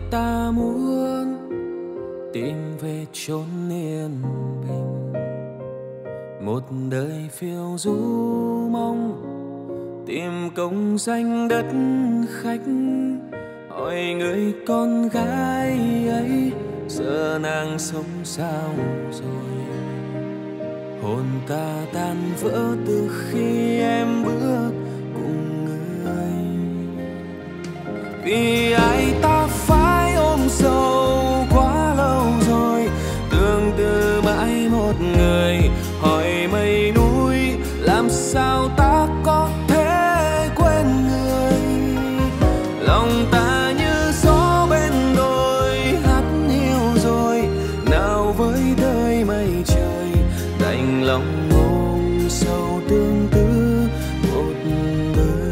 ta muốn tìm về chốn yên bình, một đời phiêu du mong tìm công danh đất khách. Hỏi người con gái ấy giờ nàng sống sao rồi, hồn ta tan vỡ từ khi em bước cùng người. Vì ai ta phải ôm sầu quá lâu rồi, tương tư mãi một người. Hỏi mây núi làm sao ta có thể quên người, lòng ta như gió bên đồi hát hiu rồi. Nào với đời mây trời đành lòng ôm sầu tương tư một đời.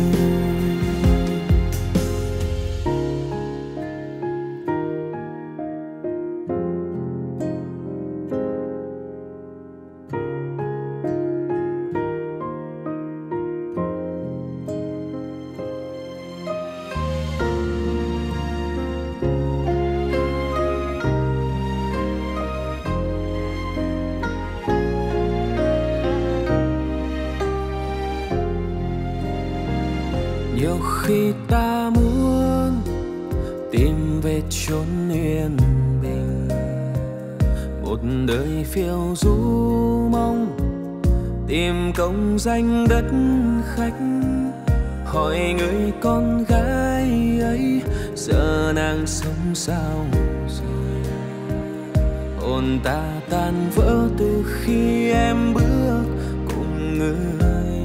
Nhiều khi ta muốn tìm về chốn yên bình, một đời phiêu du mong tìm công danh đất khách. Hỏi người con gái ấy giờ nàng sống sao rồi, hồn ta tan vỡ từ khi em bước cùng người.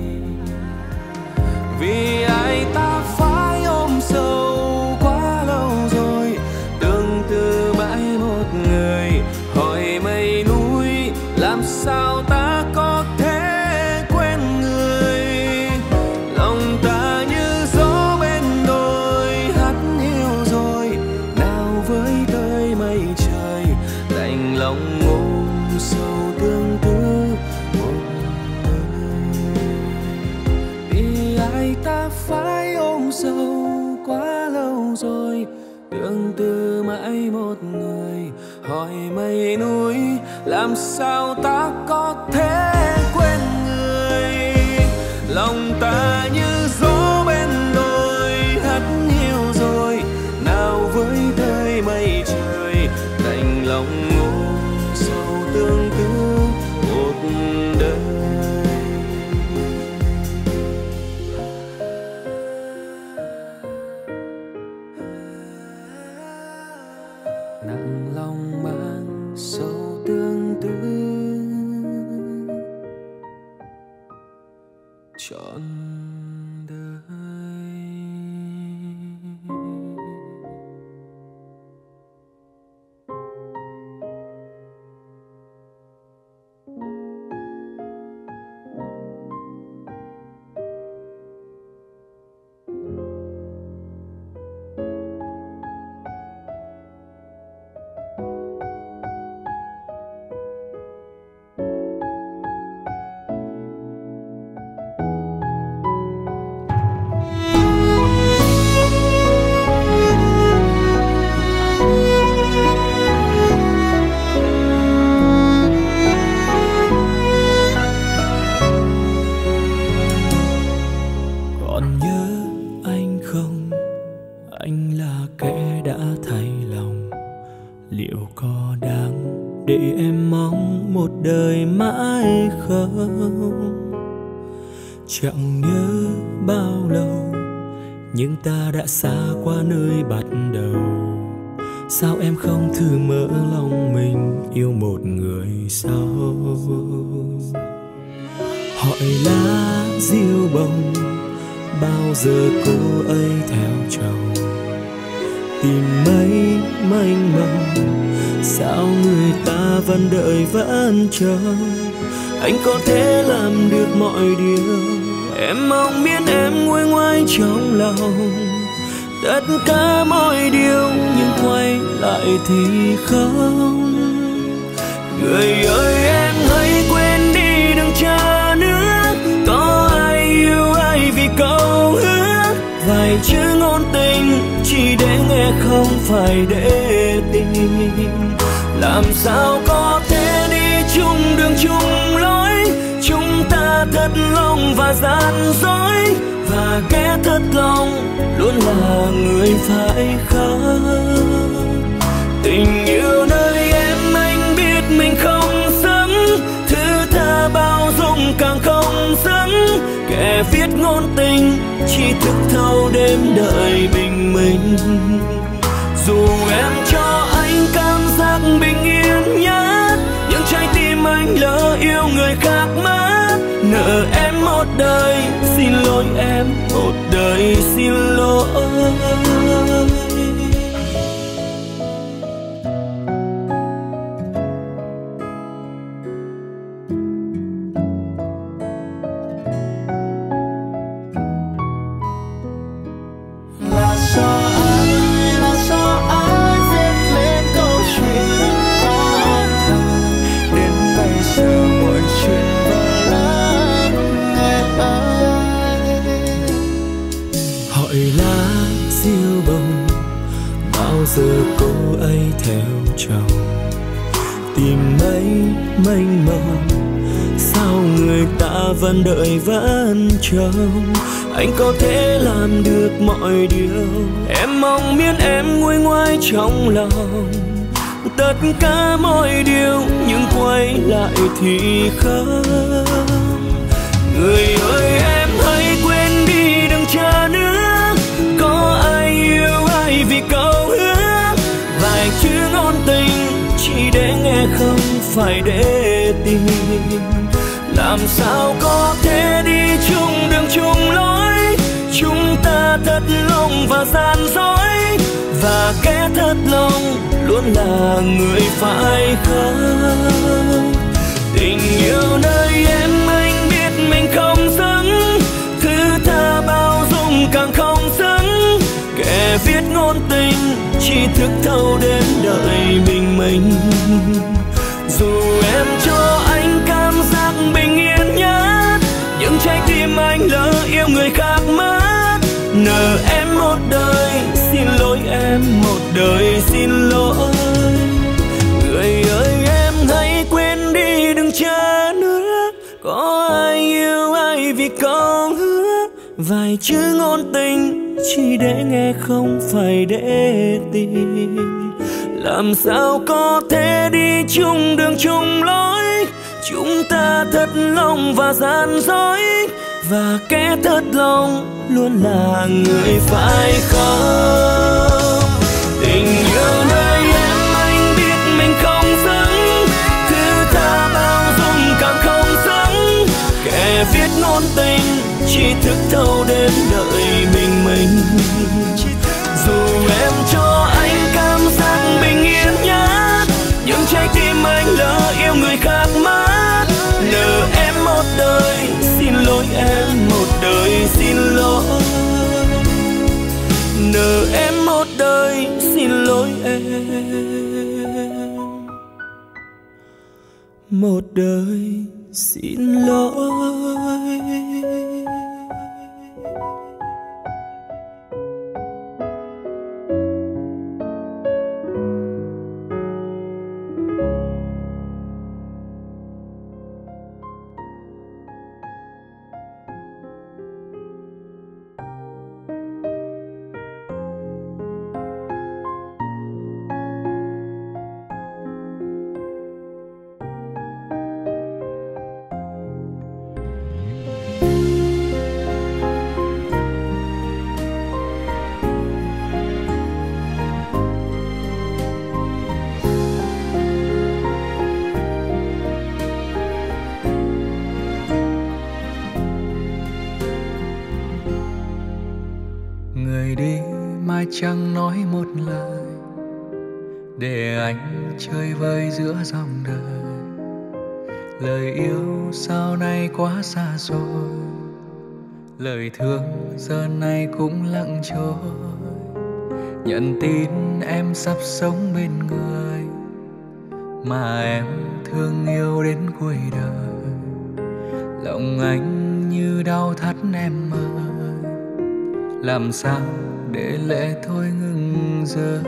Vì ai ta phải ôm sầu quá lâu rồi, tương tư mãi một người. Hỏi mây núi làm sao ta có thể quên người, lòng ta như gió bên đồi hát hiu rồi. Nào với tới mây trời đành lòng ôm sầu tương tư một đời. Vì ai ta phải ôm sầu quá lâu rồi, tương tư mãi một người. Hỏi mây núi làm sao ta có thể quên người, lòng ta như gió bên đồi hát hiu rồi. Nào với đời mây trời đành lòng ôm sầu tương tư một đời. Nặng lòng mang sầu tương tư trọn đời. Còn nhớ anh không? Anh là kẻ đã thay lòng. Liệu có đáng để em mong một đời mãi không? Chẳng nhớ bao lâu, nhưng ta đã xa qua nơi bắt đầu. Sao em không thử mở lòng mình yêu một người sau? Hỏi lá diêu bông, bao giờ cô ấy theo chồng? Tìm mấy mênh mông, sao người ta vẫn đợi vẫn chờ? Anh có thể làm được mọi điều, em mong biết em nguôi ngoai trong lòng tất cả mọi điều, nhưng quay lại thì không. Người ơi em hãy quên đi, đừng chờ nữa. Có ai yêu ai vì câu hứa, vài chữ ngôn tình chỉ để nghe không phải để tìm. Làm sao có thể đi chung đường chung lối, chúng ta thật lòng và gian dối, và kẻ thật lòng luôn là người phải khóc. Tình yêu nơi em anh biết mình không xứng, thứ tha bao dung càng không xứng. Kẻ viết ngôn tình chỉ thức thâu đêm đợi bình minh. Dù em cho anh cảm giác bình yên nhất, nhưng trái tim anh lỡ yêu người khác mất. Nợ em một đời, xin lỗi em một đời xin lỗi. Giờ cô ấy theo chồng tìm mấy mênh mông, sao người ta vẫn đợi vẫn chờ. Anh có thể làm được mọi điều, em mong miễn em nguôi ngoai trong lòng tất cả mọi điều, nhưng quay lại thì không. Người ơi em hãy quên đi đừng chờ nữa, có ai yêu ai vì câu hứa. Vài chữ ngôn tình chỉ để nghe không phải để tìm. Làm sao có thể đi chung đường chung lối, chúng ta thật lòng và gian dối, và kẻ thật lòng luôn là người phải khóc. Tình yêu nơi em anh biết mình không xứng, thứ tha bao dung càng không xứng. Kẻ viết ngôn tình chỉ thức thâu đến đợi bình minh. Dù em cho anh cảm giác bình yên nhất, nhưng trái tim anh lỡ yêu người khác mất. Nợ em một đời, xin lỗi em một đời xin lỗi. Người ơi em hãy quên đi đừng chờ nữa, có ai yêu ai vì câu hứa. Vài chữ ngôn tình chỉ để nghe không phải để tìm. Làm sao có thể đi chung đường chung lối, chúng ta thật lòng và gian dối, và kẻ thật lòng luôn là người phải khóc. Tình yêu nơi em anh biết mình không xứng, thứ tha bao dung càng không xứng. Kẻ viết ngôn tình chỉ thức thâu đến đợi bình minh. Dù em cho anh cảm giác bình yên nhất, nhưng trái tim anh lỡ yêu người khác mất. Nợ em một đời, xin lỗi em một đời xin lỗi. Nợ em một đời, xin lỗi em một đời xin lỗi. Chẳng nói một lời để anh chơi vơi giữa dòng đời. Lời yêu sau này quá xa xôi, lời thương giờ này cũng lặng trôi. Nhận tin em sắp sống bên người mà em thương yêu đến cuối đời. Lòng anh như đau thắt em ơi, làm sao để lệ thôi ngừng giờ.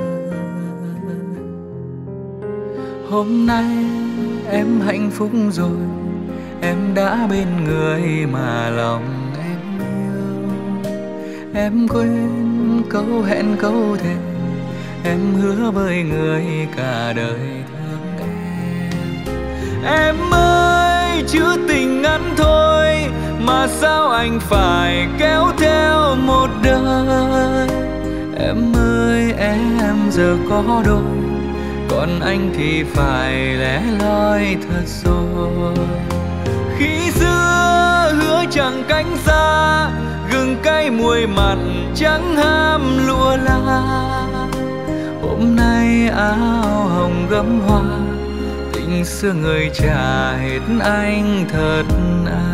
Hôm nay em hạnh phúc rồi, em đã bên người mà lòng em yêu. Em quên câu hẹn câu thề, em hứa với người cả đời thương em. Em ơi, chữ tình ngắn thôi mà sao anh phải kéo theo một đời. Em ơi em giờ có đôi, còn anh thì phải lẻ loi thật rồi. Khi xưa hứa chẳng cánh xa, gừng cay muối mặn chẳng ham lụa la. Hôm nay áo hồng gấm hoa, tình xưa người trả hết anh thật à.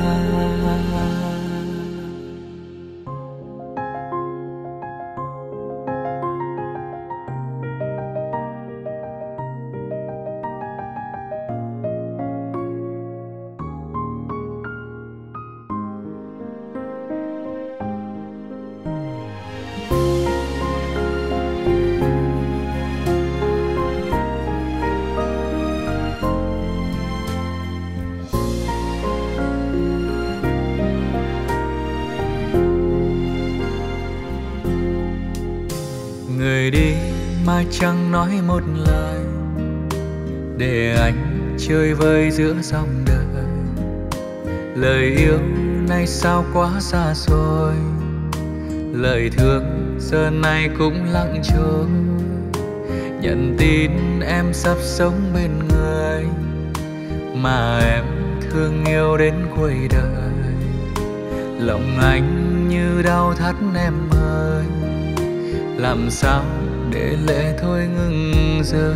Người đi mà chẳng nói một lời, để anh chơi vơi giữa dòng đời. Lời yêu nay sao quá xa xôi, lời thương giờ này cũng lặng trôi. Nhận tin em sắp sống bên người mà em thương yêu đến cuối đời. Lòng anh như đau thắt em ơi, làm sao để lệ thôi ngừng rơi.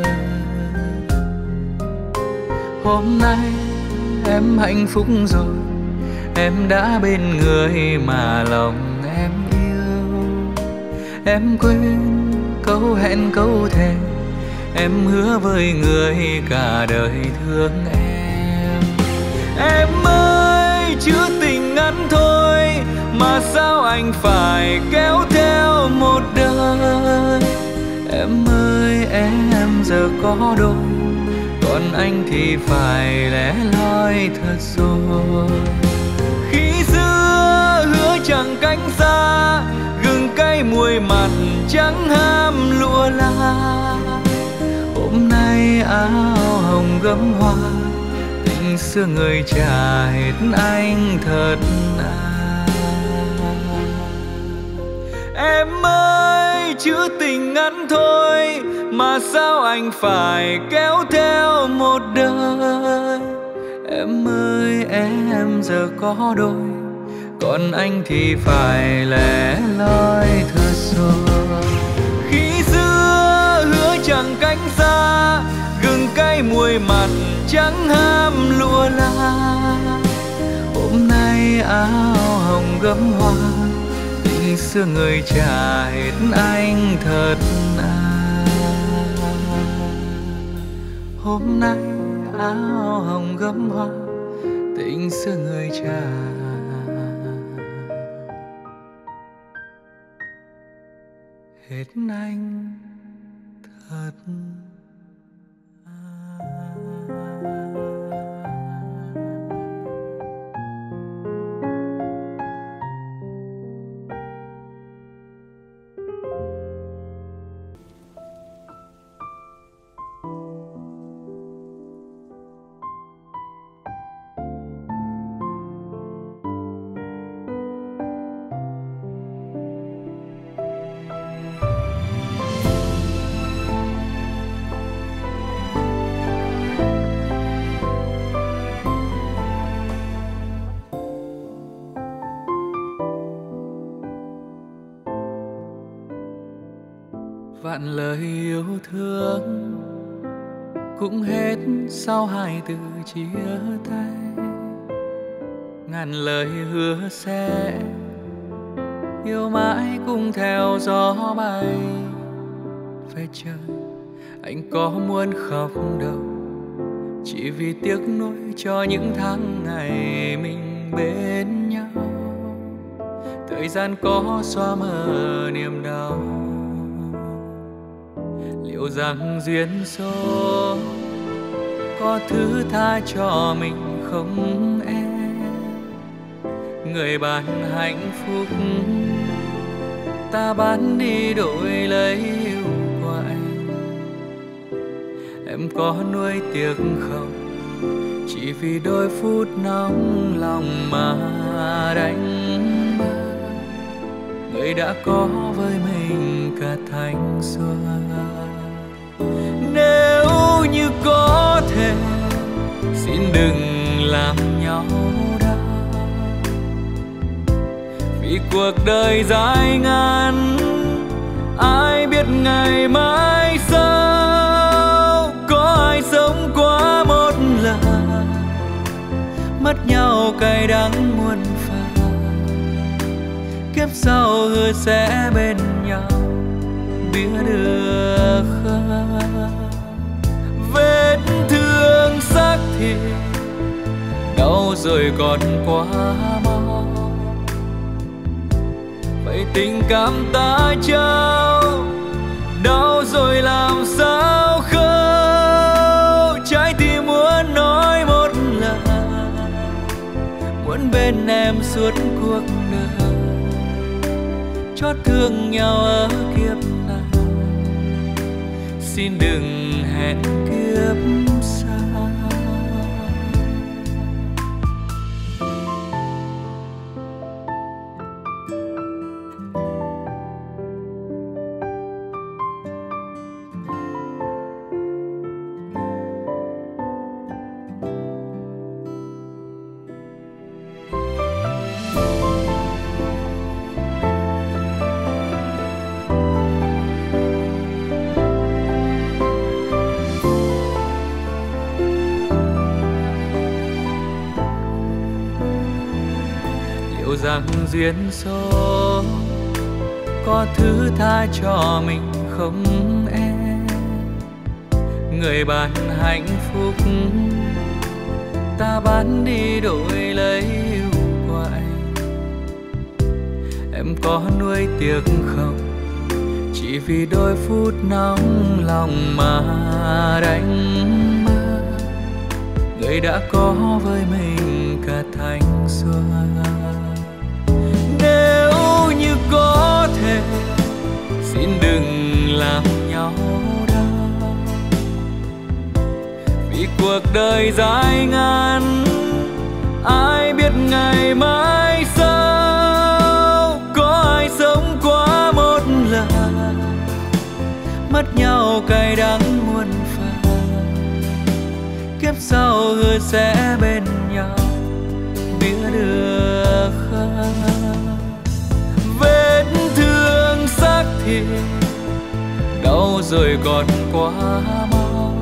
Hôm nay em hạnh phúc rồi, em đã bên người mà lòng em yêu. Em quên câu hẹn câu thề, em hứa với người cả đời thương em. Em ơi, chữ tình ngắn thôi mà sao anh phải kéo theo một đời. Em ơi em giờ có đôi, còn anh thì phải lẻ loi thật rồi. Khi xưa hứa chẳng cánh xa, gừng cay muối mặn chẳng ham lụa la. Hôm nay áo hồng gấm hoa, tình xưa người trả hết anh thật à. Em ơi, chữ tình ngắn thôi mà sao anh phải kéo theo một đời. Em ơi em giờ có đôi, còn anh thì phải lẻ loi thật rồi. Khi xưa hứa chẳng cánh xa, gừng cay muối mặn chẳng ham lụa la. Hôm nay áo hồng gấm hoa, tình xưa người trả hết anh thật à. Hôm nay áo hồng gấm hoa, tình xưa người trả hết anh thật vạn lời yêu thương cũng hết sau hai từ chia tay. Ngàn lời hứa sẽ yêu mãi cùng theo gió bay. Về trời anh có muốn khóc đâu, chỉ vì tiếc nuối cho những tháng ngày mình bên nhau. Thời gian có xóa mờ niềm đau, liệu rằng duyên số có thứ tha cho mình không em? Người bạn hạnh phúc ta bán đi đổi lấy yêu của anh. Em có nuối tiếc không? Chỉ vì đôi phút nóng lòng mà đánh mất người đã có với mình cả thanh xuân. Nếu như có thể xin đừng làm nhau đau, vì cuộc đời dài ngắn ai biết ngày mai sau. Có ai sống quá một lần mất nhau cay đắng muôn phần, kiếp sau hứa sẽ bên nhau biết được không? Vết thương xác thịt đau rồi còn quá mau, vậy tình cảm ta trao đau rồi làm sao khâu? Trái tim muốn nói một lần, muốn bên em suốt cuộc đời, chót thương nhau ở kiếp này. Xin đừng hẹn kiếp sau. Rằng duyên số có thứ tha cho mình không em? Người bạn hạnh phúc ta bán đi đổi lấy yêu của anh. Em có nuối tiếc không? Chỉ vì đôi phút nóng lòng mà đánh mất người đã có với mình cả thanh xuân. Nếu như có thể xin đừng làm nhau đau, vì cuộc đời dài ngắn ai biết ngày mai sau. Có ai sống quá một lần mất nhau cay đắng muôn phần, kiếp sau hứa sẽ bên nhau biết được không? Vết thương xác thịt đau rồi còn quá mau,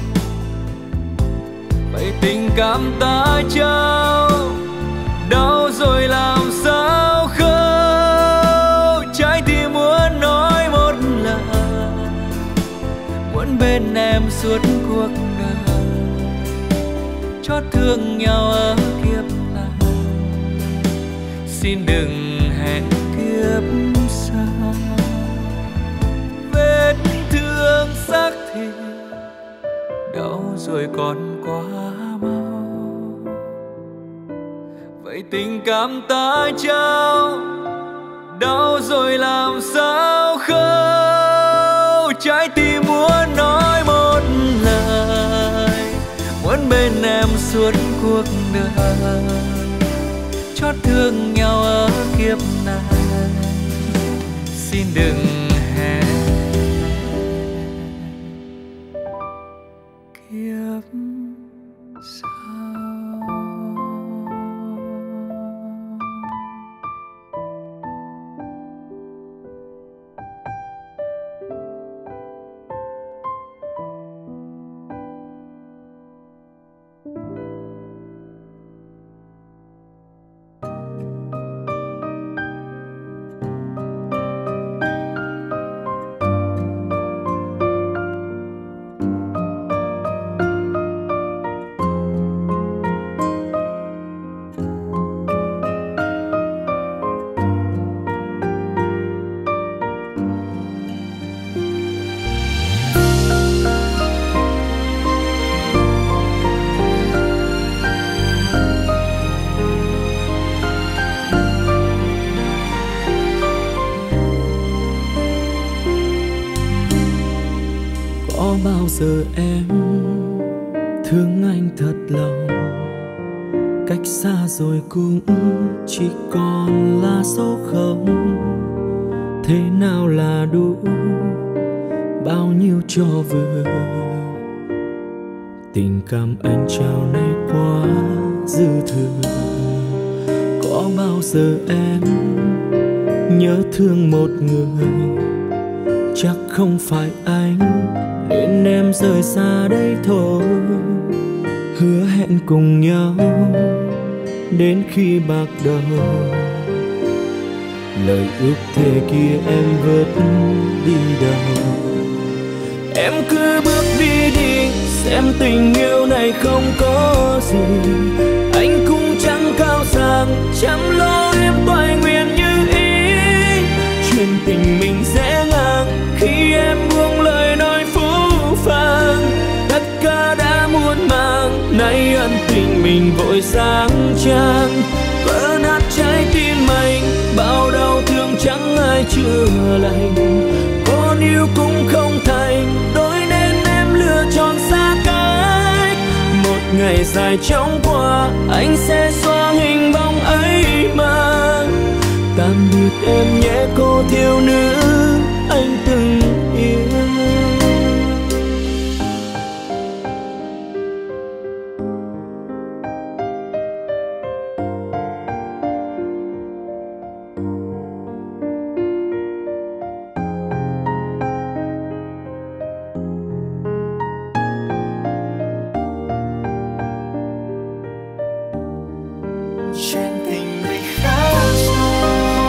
vậy tình cảm ta trao đau rồi làm sao khâu? Trái tim muốn nói một lần, muốn bên em suốt cuộc đời, chót thương nhau ở kiếp này. Xin đừng hẹn kiếp sau. Vết thương xác thịt đau rồi còn quá mau, vậy tình cảm ta trao đau rồi làm sao khâu? Trái tim muốn nói một lời, muốn bên em suốt cuộc đời, chót thương nhau ở kiếp này. Xin đừng hẹn kiếp sau. Có bao giờ em thương anh thật lòng, cách xa rồi cũng chỉ còn là số không. Thế nào là đủ, bao nhiêu cho vừa. Tình cảm anh trao này quá dư thừa. Có bao giờ em nhớ thương một người, chắc không phải anh nên em rời xa đây thôi. Hứa hẹn cùng nhau đến khi bạc đầu, lời ước thề kia em vớt đi đâu. Em cứ bước đi đi, xem tình yêu này không có gì. Anh cũng chẳng cao sang, chẳng lo em toại nguyện như ý. Chuyện tình mình dễ ngang khi em buông lời nói phũ phàng. Tất cả đã muộn màng, nay ân tình mình vội sáng trang. Vỡ nát trái tim anh, bao đau thương chẳng ai chữa lành. Con yêu cũng không thành, đôi nên em lựa chọn xa cách. Một ngày dài chóng qua, anh sẽ xóa hình bóng ấy mà. Tạm biệt em nhé cô thiếu nữ anh từng yêu. Chuyện tình mình khá xa.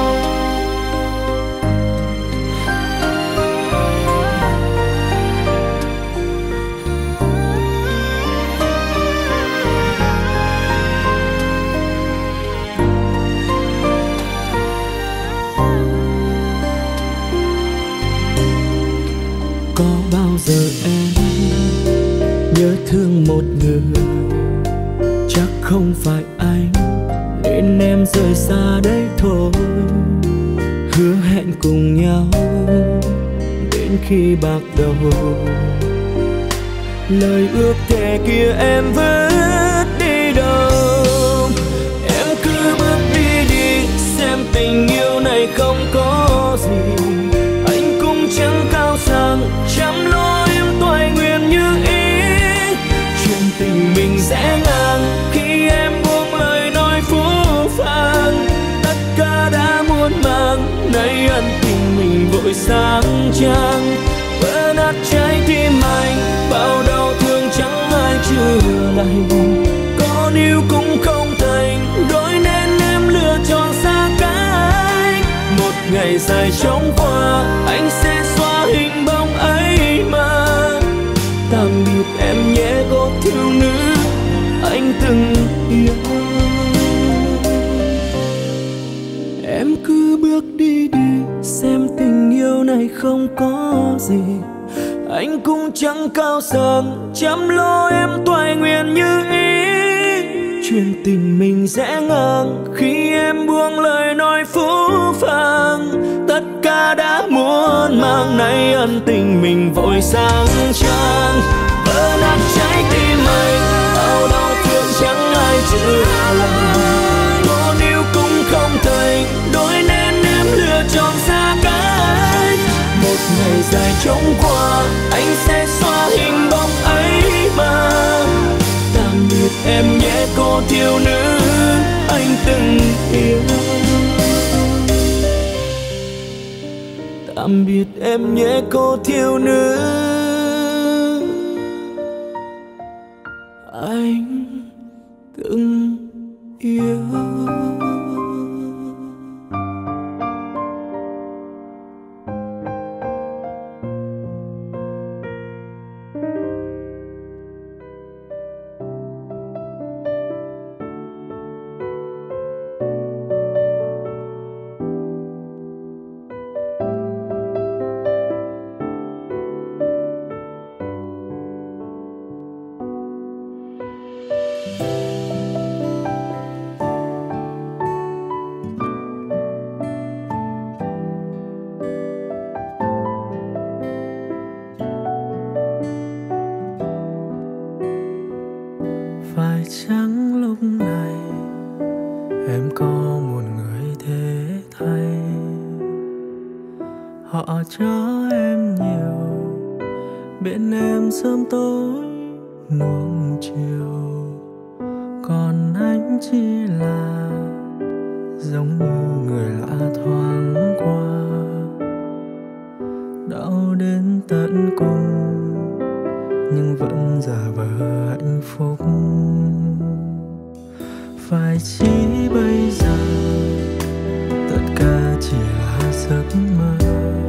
Có bao giờ em nhớ thương một người, chắc không phải anh nên em rời xa đây thôi. Hứa hẹn cùng nhau đến khi bạc đầu, lời ước thề kia em vớt đi đâu. Em cứ bước đi đi, xem tình yêu này không có gì. Anh cũng chẳng cao sang, chẳng lo em toại nguyện như ý. Chuyện tình mình sẽ ngang khi em buông lời nói phũ phàng. Tất cả đã muộn màng, nay ân tình mình vội sáng trang. Vỡ nát trái tim anh, bao đau thương chẳng ai chữa lành. Con yêu cũng không thành, đôi nên em lựa chọn xa cách. Một ngày dài chóng qua, anh sẽ xóa hình bóng ấy mà. Tạm biệt em nhé cô thiếu nữ anh từng yêu. Em cứ bước đi đi, xem tình yêu này không có gì. Anh cũng chẳng cao sang, chăm lo em toại nguyện như ý. Chuyện tình mình sẽ ngang khi em buông lời nói phũ phàng. Tất cả đã muộn màng, nay ân tình mình vội sáng trang. Vỡ nát trái tim anh, bao đau thương chẳng ai chữa lành. Con yêu cũng không thành, đôi nên em lựa chọn xa cách. Một ngày dài chóng qua, anh sẽ xóa hình bóng ấy mà. Tạm biệt em nhé cô thiếu nữ anh từng yêu. Tạm biệt em nhé cô thiếu nữ anh từng yêu. cho em nhiều, bên em sớm tối nuông chiều, còn anh chỉ là giống như người lạ thoáng qua, đau đến tận cùng nhưng vẫn giả vờ hạnh phúc. Phải chỉ bây giờ tất cả chỉ là giấc mơ,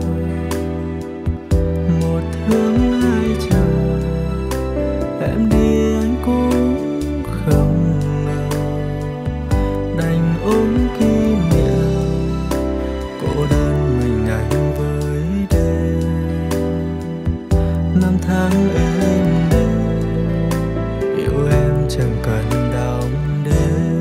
một thương hai chờ, em đi anh cũng không ngờ, đành ôm kỷ niệm cô đơn mình anh với đêm. Năm tháng êm đềm yêu em chẳng cần đong đếm,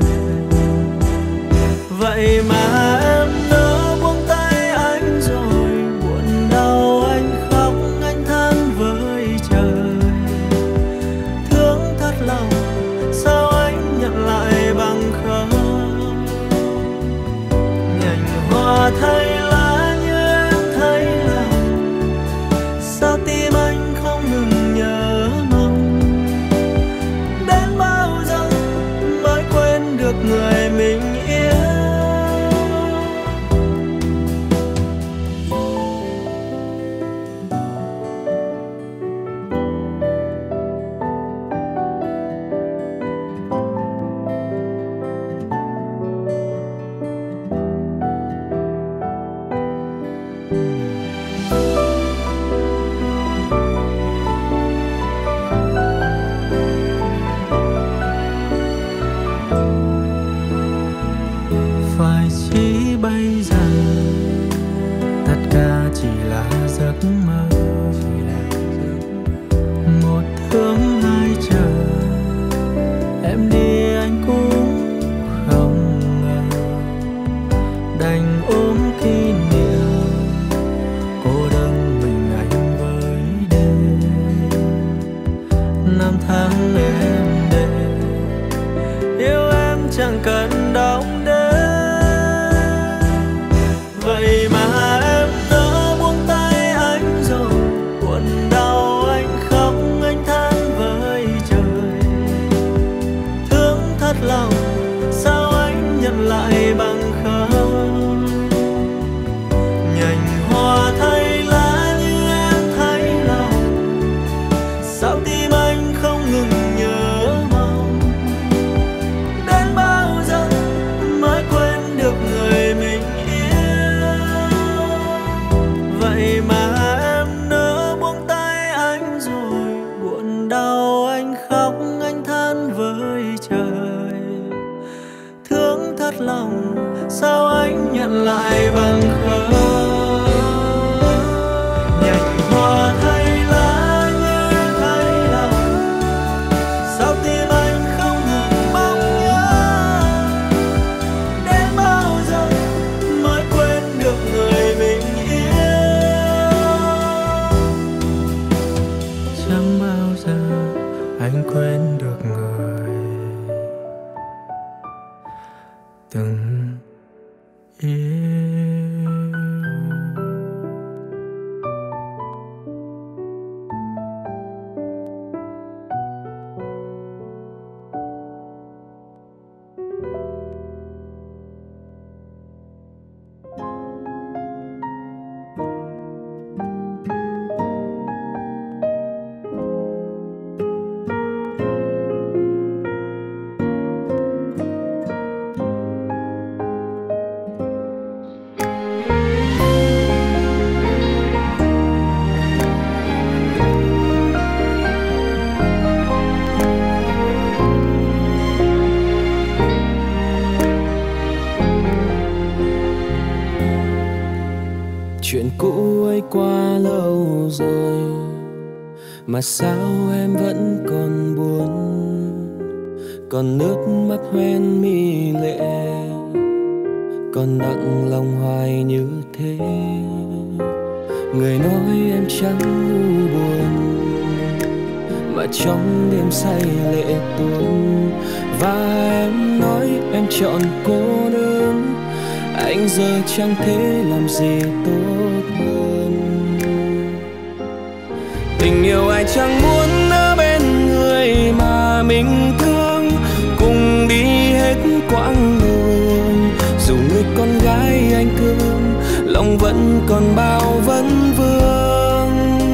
vậy mà em nỡ buông tay anh rồi, buồn đau anh khóc anh than với trời. Thương thật lòng sao anh nhận lại bằng không, nhành hoa thay lá như em thấy lòng, sao tim anh không ngừng nhớ mong. Đến bao giờ mới quên được người mình yêu. Phải chỉ bây giờ tất cả chỉ là giấc mơ, một thương hai chờ, em đi anh cũng không ngờ, đành ôm kỷ niệm cô đơn mình anh với đêm. Năm tháng êm đềm yêu em chẳng cần đong đếm, vậy mà em nỡ buông tay anh rồi, buồn đau anh khóc anh than với trời. Thương thật lòng sao anh nhận lại bằng không, nhành hoa thay lá như em thấy lòng, sao tim anh không ngừng nhớ mong. Đến bao giờ mới quên được người mình yêu, vậy mà em nỡ buông tay anh rồi, buồn đau anh khóc anh than với trời. Thương thật lòng sao anh nhận lại bằng không, nhành hoa thay lá như em thấy lòng, sao tim anh không ngừng mong nhớ. Đến bao giờ mới quên được người mình yêu, chẳng bao giờ anh quên được người từng yêu. Chuyện cũ ấy quá lâu rồi mà sao em vẫn còn buồn, còn nước mắt hoen mi lệ, còn nặng lòng hoài như thế. Người nói em chẳng ngu buồn mà trong đêm say lệ tuôn, và em nói em chọn cô đơn, anh giờ chẳng thể làm gì tốt hơn. Tình yêu ai chẳng muốn ở bên người mà mình thương, cùng đi hết quãng đường. Dù người con gái anh thương, lòng vẫn còn bao vấn vương.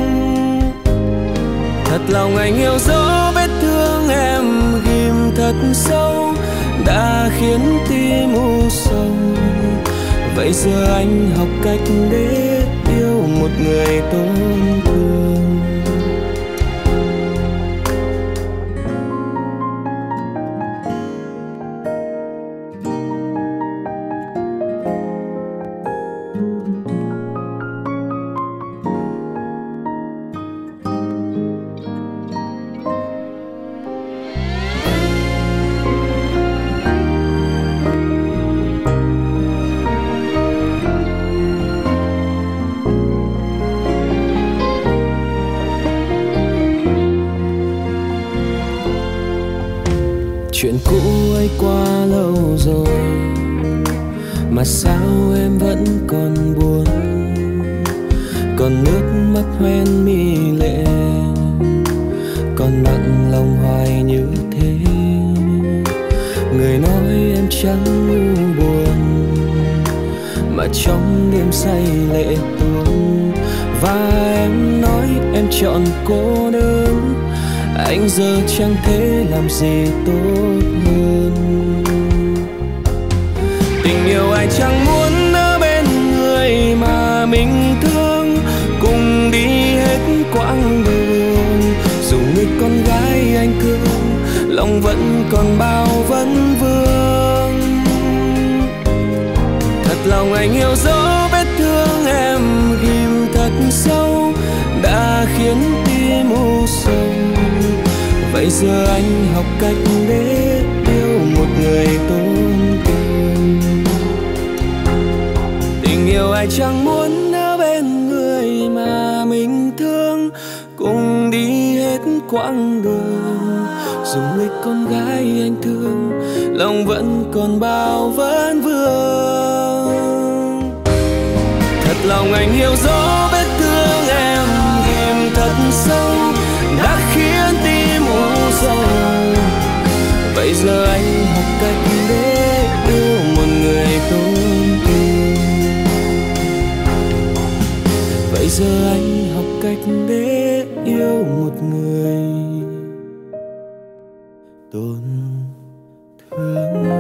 Thật lòng anh hiểu rõ vết thương em ghim thật sâu, đã khiến tim u sầu. Vậy giờ anh học cách để yêu một người tổn thương. Chuyện cũ ấy qua lâu rồi mà sao em vẫn còn buồn, còn nước mắt hoen mi lệ, còn nặng lòng hoài như thế. Người nói em chẳng ngu buồn mà trong đêm say lệ tuôn, và em nói em chọn cô đơn. Anh giờ chẳng thể làm gì tốt hơn. Tình yêu ai chẳng muốn ở bên người mà mình thương, cùng đi hết quãng đường. Dù người con gái anh thương, lòng vẫn còn bao vấn vương. Thật lòng anh hiểu rõ vết thương em ghim thật sâu, đã khiến tim u sầu. Vậy giờ anh học cách để yêu một người tổn thương. Tình yêu ai chẳng muốn ở bên người mà mình thương, cùng đi hết quãng đường. Dù người con gái anh thương, lòng vẫn còn bao vấn vương. Thật lòng anh hiểu rõ vết thương em ghim thật sâu, đã khiến tim u sầu. Vậy giờ anh học cách để yêu một người tổn thương. Vậy giờ anh học cách để yêu một người tổn thương.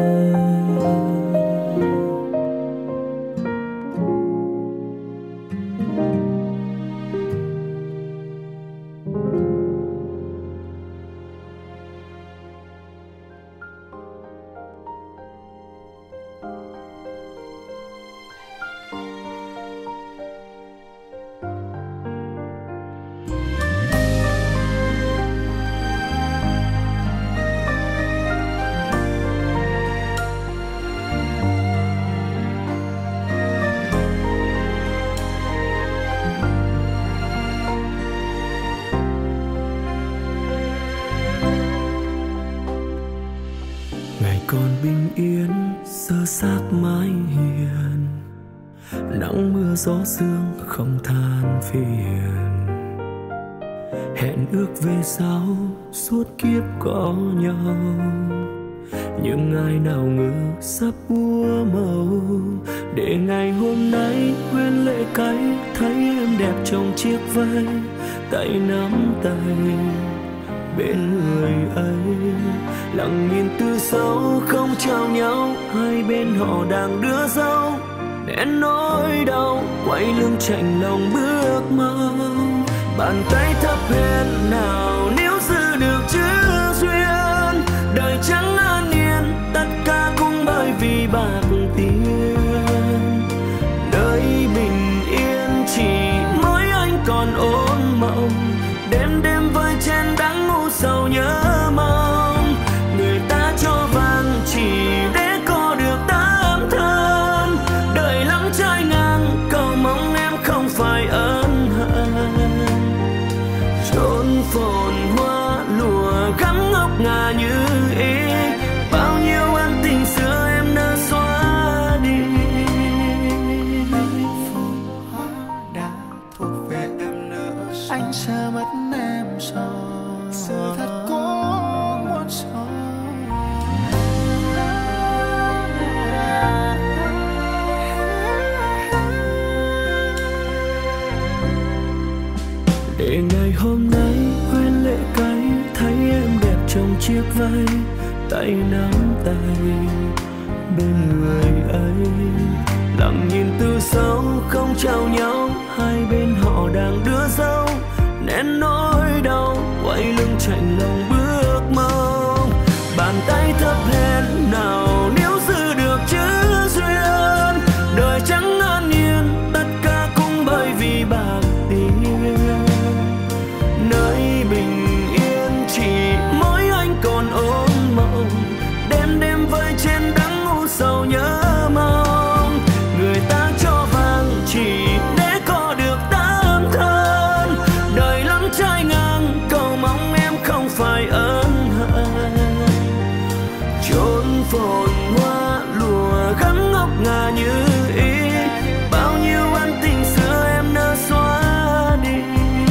Còn bình yên sơ xác mái hiền, nắng mưa gió sương không than phiền. Hẹn ước về sau suốt kiếp có nhau, nhưng ai nào ngờ sắp úa màu. Để ngày hôm nay quên lệ cay, thấy em đẹp trong chiếc váy, tay nắm tay bên người ấy. Lặng nhìn từ sau không chào nhau, hai bên họ đang đưa dâu. Nén nỗi đau quay lưng chạnh lòng bước mau. Bàn tay thấp hèn nào nếu giữ được chữ duyên. Đời chẳng an yên, tất cả cũng bởi vì bạc tiền. Nơi bình yên chỉ mỗi anh còn ôm mộng. Đêm đêm vơi trên đắng u sầu nhớ mong. Người ta cho vàng chỉ để có được tấm thân. Đời lắm trái ngang, cầu mong em không phải ân hận. Chốn phồn hoa lùa gắm ngọc ngà như ý. Bao nhiêu ân tình xưa em đã xóa đi. Phồn hoa đã thuộc về em nữa, anh sẽ mất trò, sự thật của một trò. Để ngày hôm nay quên lệ cay, thấy em đẹp trong chiếc váy, tay nắm tay bên người ấy, lặng nhìn từ sau không chào nhau, hai bên họ đang đưa dấu nén nỗi đau, quay lưng chạnh lòng bước mau. Bàn tay thấp hèn nào nếu giữ được chữ duyên, đời chẳng an yên, tất cả cũng bởi vì bạc tiền. Nơi bình yên chỉ mỗi anh còn ôm mộng, đêm đêm vơi trên đắng u sầu nhớ mong. Người ta cho vàng chỉ để có được đám thân, đời lắm trái ngang cầu mong em không phải ân hận. Chốn phồn hoa lùa gắn ngọc ngà như ý, bao nhiêu ân tình xưa em nỡ xóa đi.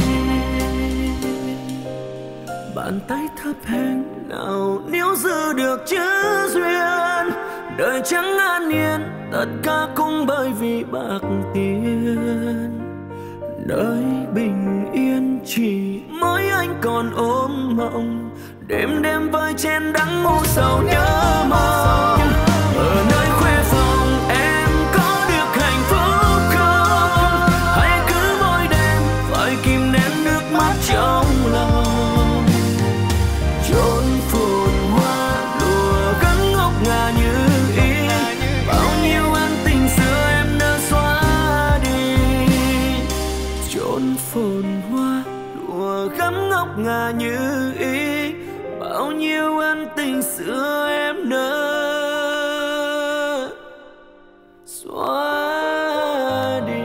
Bàn tay thấp hèn nào nếu giữ được chữ duyên, đời chẳng an yên, tất cả cũng bởi vì bạc tiền. Đời bình yên chỉ mỗi anh còn ôm mộng, đêm đêm vơi trên đắng u sầu nhớ mong. Ở nơi khuê phòng em có được hạnh phúc không, hay cứ mỗi đêm phải kìm nén nước mắt trong lòng. Chốn phồn hoa lùa gắn ngọc ngà như ý, bao nhiêu ân tình xưa em nỡ xóa đi. Chốn phồn hoa lùa gắn ngọc ngà như ý, bao nhiêu ân tình xưa em nỡ xóa đi.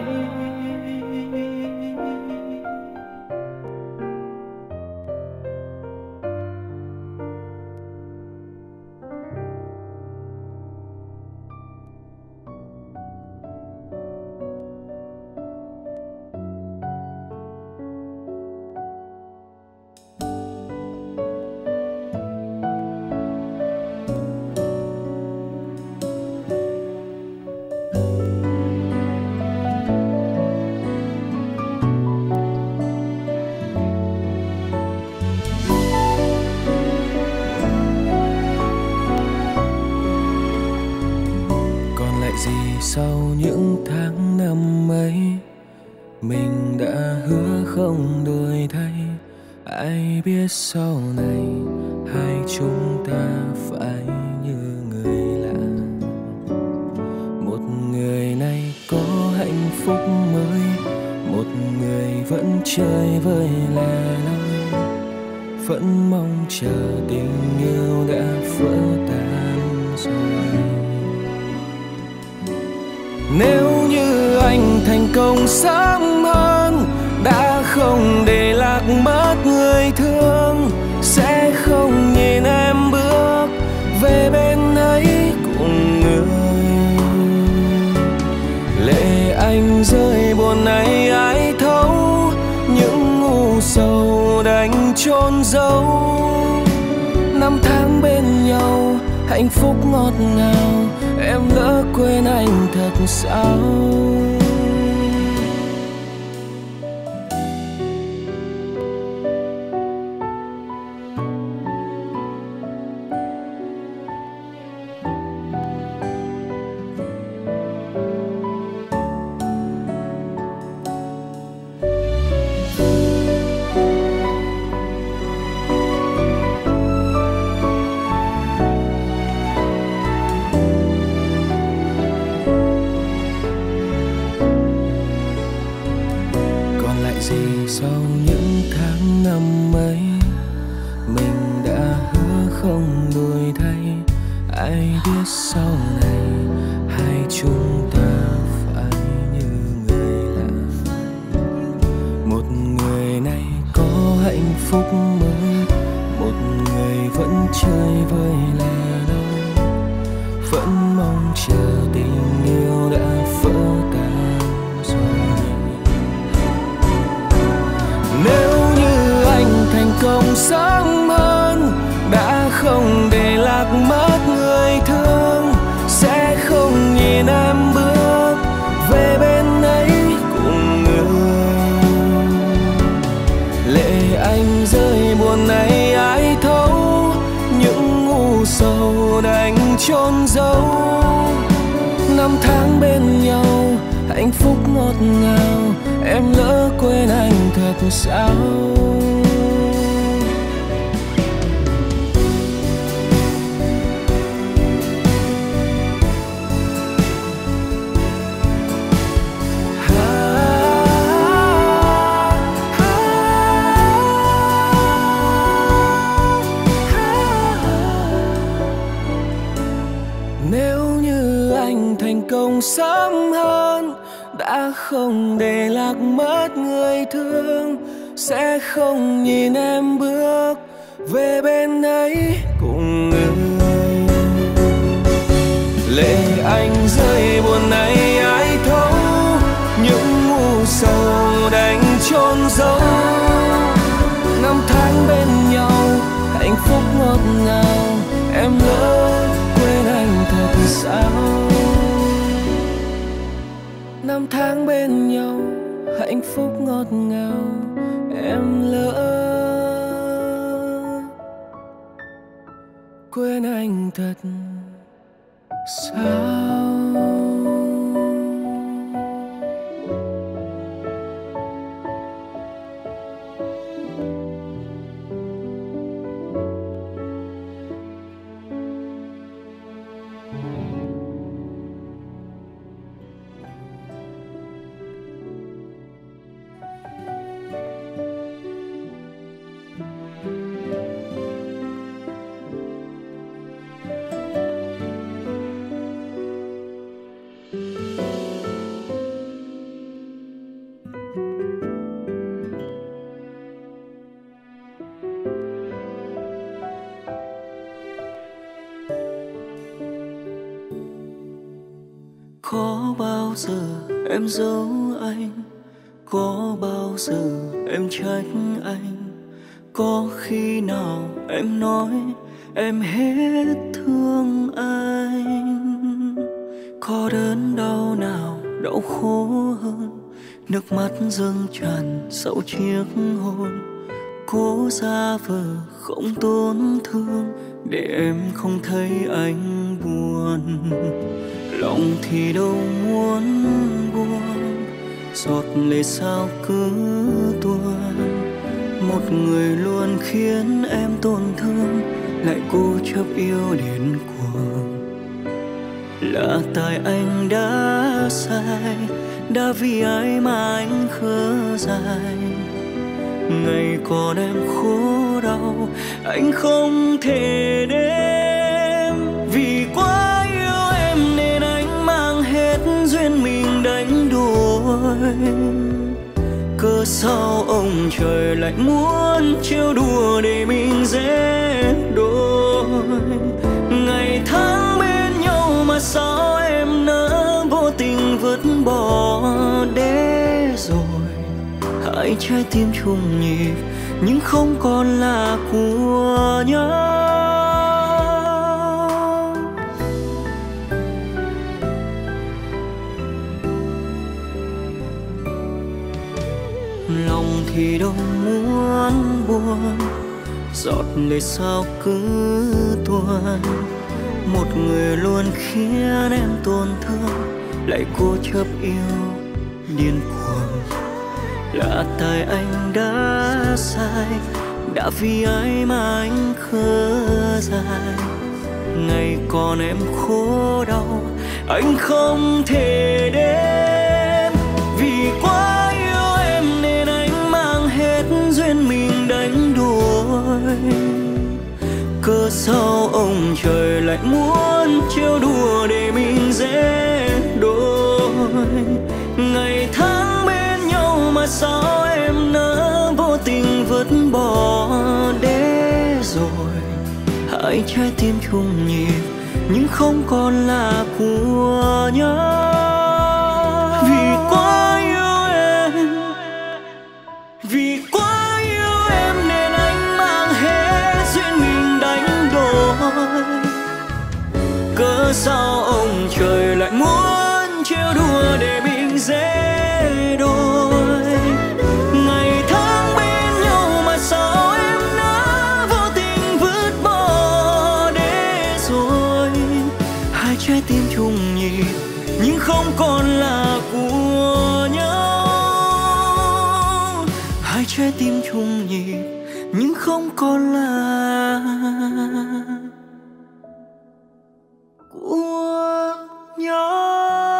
Sau những tháng năm ấy, mình đã hứa không đổi thay. Ai biết sau này hai chúng ta phải như người lạ. Một người này có hạnh phúc mới, một người vẫn chơi vơi lẻ loi, vẫn mong chờ tình yêu đã vỡ tan rồi. Nếu như anh thành công sớm hơn, đã không để lạc mất người thương, sẽ không nhìn em bước về bên ấy cùng người. Lệ anh rơi buồn này ai thấu, những u sầu đành chôn giấu. Năm tháng bên nhau hạnh phúc ngọt ngào, em lỡ quên anh thật sao. Sau những tháng năm ấy, mình đã hứa không đổi thay. Ai biết sau này hai chúng ta phải như người lạ. Một người này có hạnh phúc mới, một người vẫn chơi vơi lẻ loi, vẫn mong chờ tình yêu đã vỡ tan rồi. Nếu như anh thành anh rơi buồn này ai thấu, những u sầu đành chôn giấu. Năm tháng bên nhau hạnh phúc ngọt ngào, em lỡ quên anh thật sao? Thành công sớm hơn đã không để lạc mất người thương, sẽ không nhìn em bước về bên ấy cùng người. Lệ anh rơi buồn này ai thấu, những u sầu đành chôn giấu. Năm tháng bên nhau hạnh phúc ngọt ngào, em lỡ quên anh thật sao? Năm tháng bên nhau hạnh phúc ngọt ngào, em lỡ quên anh thật sao? Có bao giờ em giấu anh, có bao giờ em trách anh, có khi nào em nói em hết thương anh. Có đớn đau nào đau khổ hơn nước mắt dâng tràn sau chiếc hôn, cố giả vờ không tổn thương để em không thấy anh buồn. Lòng thì đâu muốn buồn, giọt lệ sao cứ tuôn. Một người luôn khiến em tổn thương, lại cố chấp yêu đến cuồng. Là tại anh đã sai, đã vì ai mà anh khờ dại. Ngày còn em khổ đau, anh không thể đếm. Vì quá yêu em nên anh mang hết duyên mình đánh đuổi. Cớ sao ông trời lại muốn trêu đùa để mình dễ đôi. Ngày tháng bên nhau mà sao em nỡ vô tình vứt bỏ để rồi. Hai trái tim chung nhịp nhưng không còn là của nhau. Lòng thì đâu muốn buồn, giọt lệ sao cứ tuôn. Một người luôn khiến em tổn thương, lại cố chấp yêu điên cuồng. Là tại anh đã sai, đã vì ai mà anh khờ dại. Ngày còn em khổ đau, anh không thể đếm. Vì quá yêu em nên anh mang hết duyên mình đánh đuổi. Cớ sao ông trời lại muốn trêu đùa để mình dễ đôi. Ngày tháng bên nhau mà sao em nỡ vô tình vứt bỏ để rồi. Hai trái tim chung nhịp nhưng không còn là của nhau. Vì quá yêu em, vì quá yêu em nên anh mang hết duyên mình đánh đổi. Cớ sao ông trời lại muốn trêu đùa để mình dễ đôi. Ngày tháng bên nhau mà sao không còn là của nhau.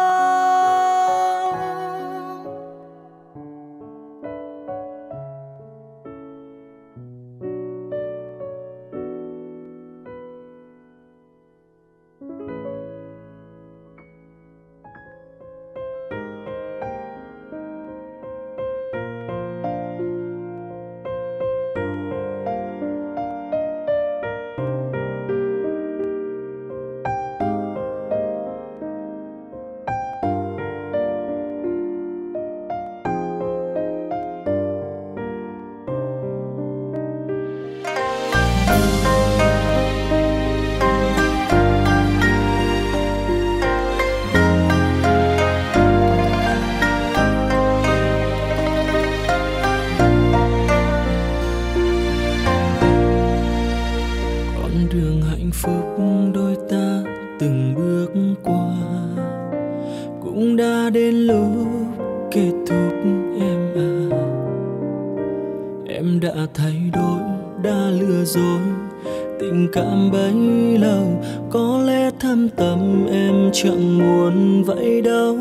Cảm bấy lâu có lẽ thâm tâm em chẳng muốn vậy đâu.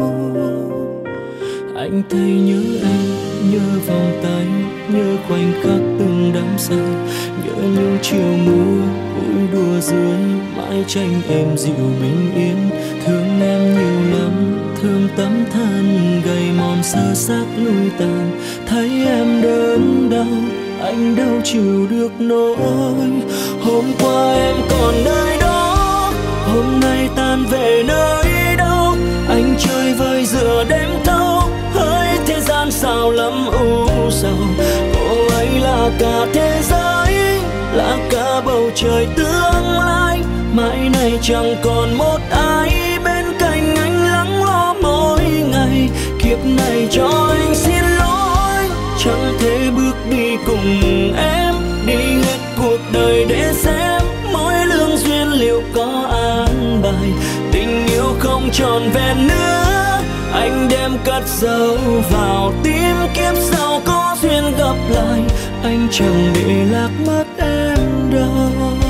Anh thấy nhớ em, nhớ vòng tay, nhớ khoảnh khắc từng đắm say, nhớ những chiều mưa vui đùa dưới mái tranh em dịu bình yên. Thương em nhiều lắm, thương tấm thân gầy mòn sơ xác lui tàn, thấy em đớn đau anh đâu chịu được nỗi. Hôm qua em còn nơi đó, hôm nay tan về nơi đâu. Anh chơi vơi giữa đêm thâu, hỡi thế gian sao lắm u sầu. Cô ấy là cả thế giới, là cả bầu trời tương lai. Mãi này chẳng còn một ai bên cạnh anh lắng lo mỗi ngày. Kiếp này cho anh xin lỗi, chẳng thể bước đi cùng em, đi hết cuộc đời để xem mỗi lương duyên liệu có an bài. Tình yêu không tròn vẹn nữa, anh đem cất giấu vào tim. Kiếp sau có duyên gặp lại, anh chẳng để lạc mất em đâu.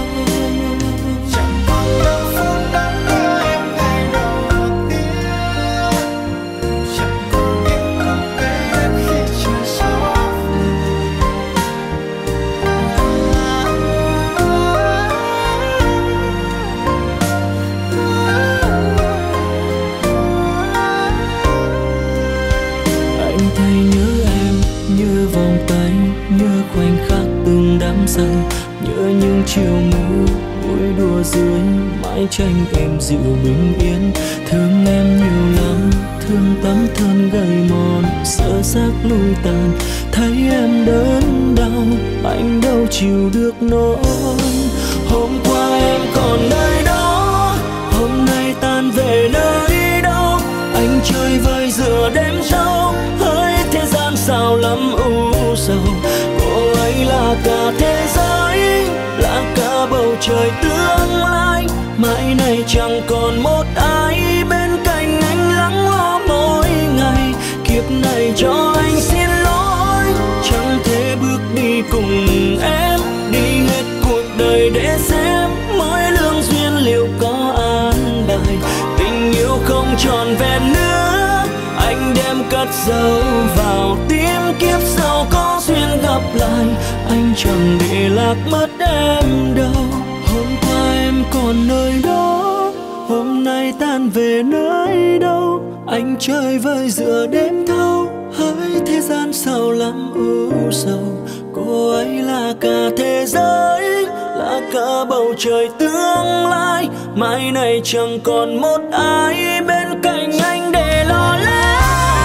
Say, nhớ những chiều mưa vui đùa dưới mái tranh em dịu bình yên. Thương em nhiều lắm, thương tấm thân gầy mòn sơ xác lui tàn, thấy em đớn đau anh đâu chịu được nỗi. Hôm qua em còn nơi đó, hôm nay tan về nơi đâu. Anh chơi vơi giữa đêm thâu, hỡi thế gian sao lắm u sầu. Cô ấy là cả thế giới, là cả bầu trời tương lai. Mãi này chẳng còn một ai bên cạnh anh lắng lo mỗi ngày. Kiếp này cho anh xin lỗi, chẳng thể bước đi cùng em, đi hết cuộc đời để xem mỗi lương duyên liệu có an bài. Tình yêu không tròn vẹn nữa, anh đem cất giấu vào tim. Kiếp sau có duyên gặp lại, anh chẳng để lạc mất em đâu. Hôm qua em còn nơi đó, hôm nay tan về nơi đâu. Anh chơi vơi giữa đêm thâu, hỡi thế gian sao lắm u sầu. Cô ấy là cả thế giới, là cả bầu trời tương lai. Mai này chẳng còn một ai bên cạnh anh để lo lắng.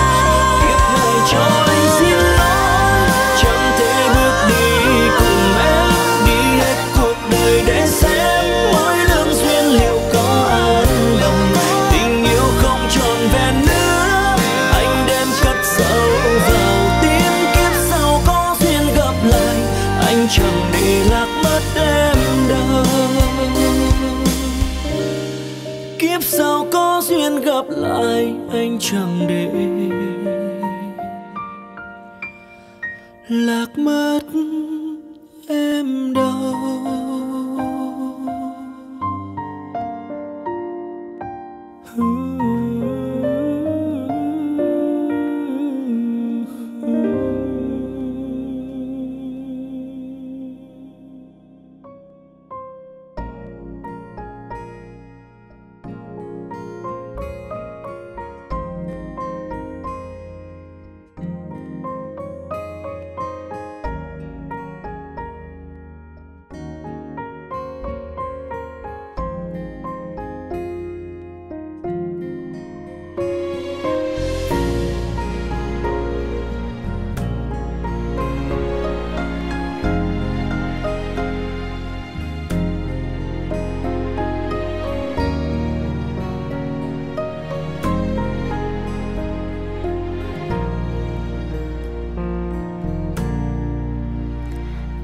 Kiếp này cho anh xin lỗi, chẳng thể bước đi cùng em, đi hết cuộc đời để xem mỗi lương duyên liệu có an lòng. Tình yêu không tròn vẹn nữa, anh đem cất giấu vào tim. Kiếp sau có duyên gặp lại, anh chẳng để lạc mất em đâu. Kiếp sau có duyên gặp lại, anh chẳng để lạc mất em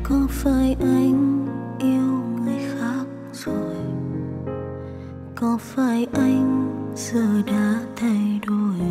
Có phải anh yêu người khác rồi? Có phải anh giờ đã thay đổi?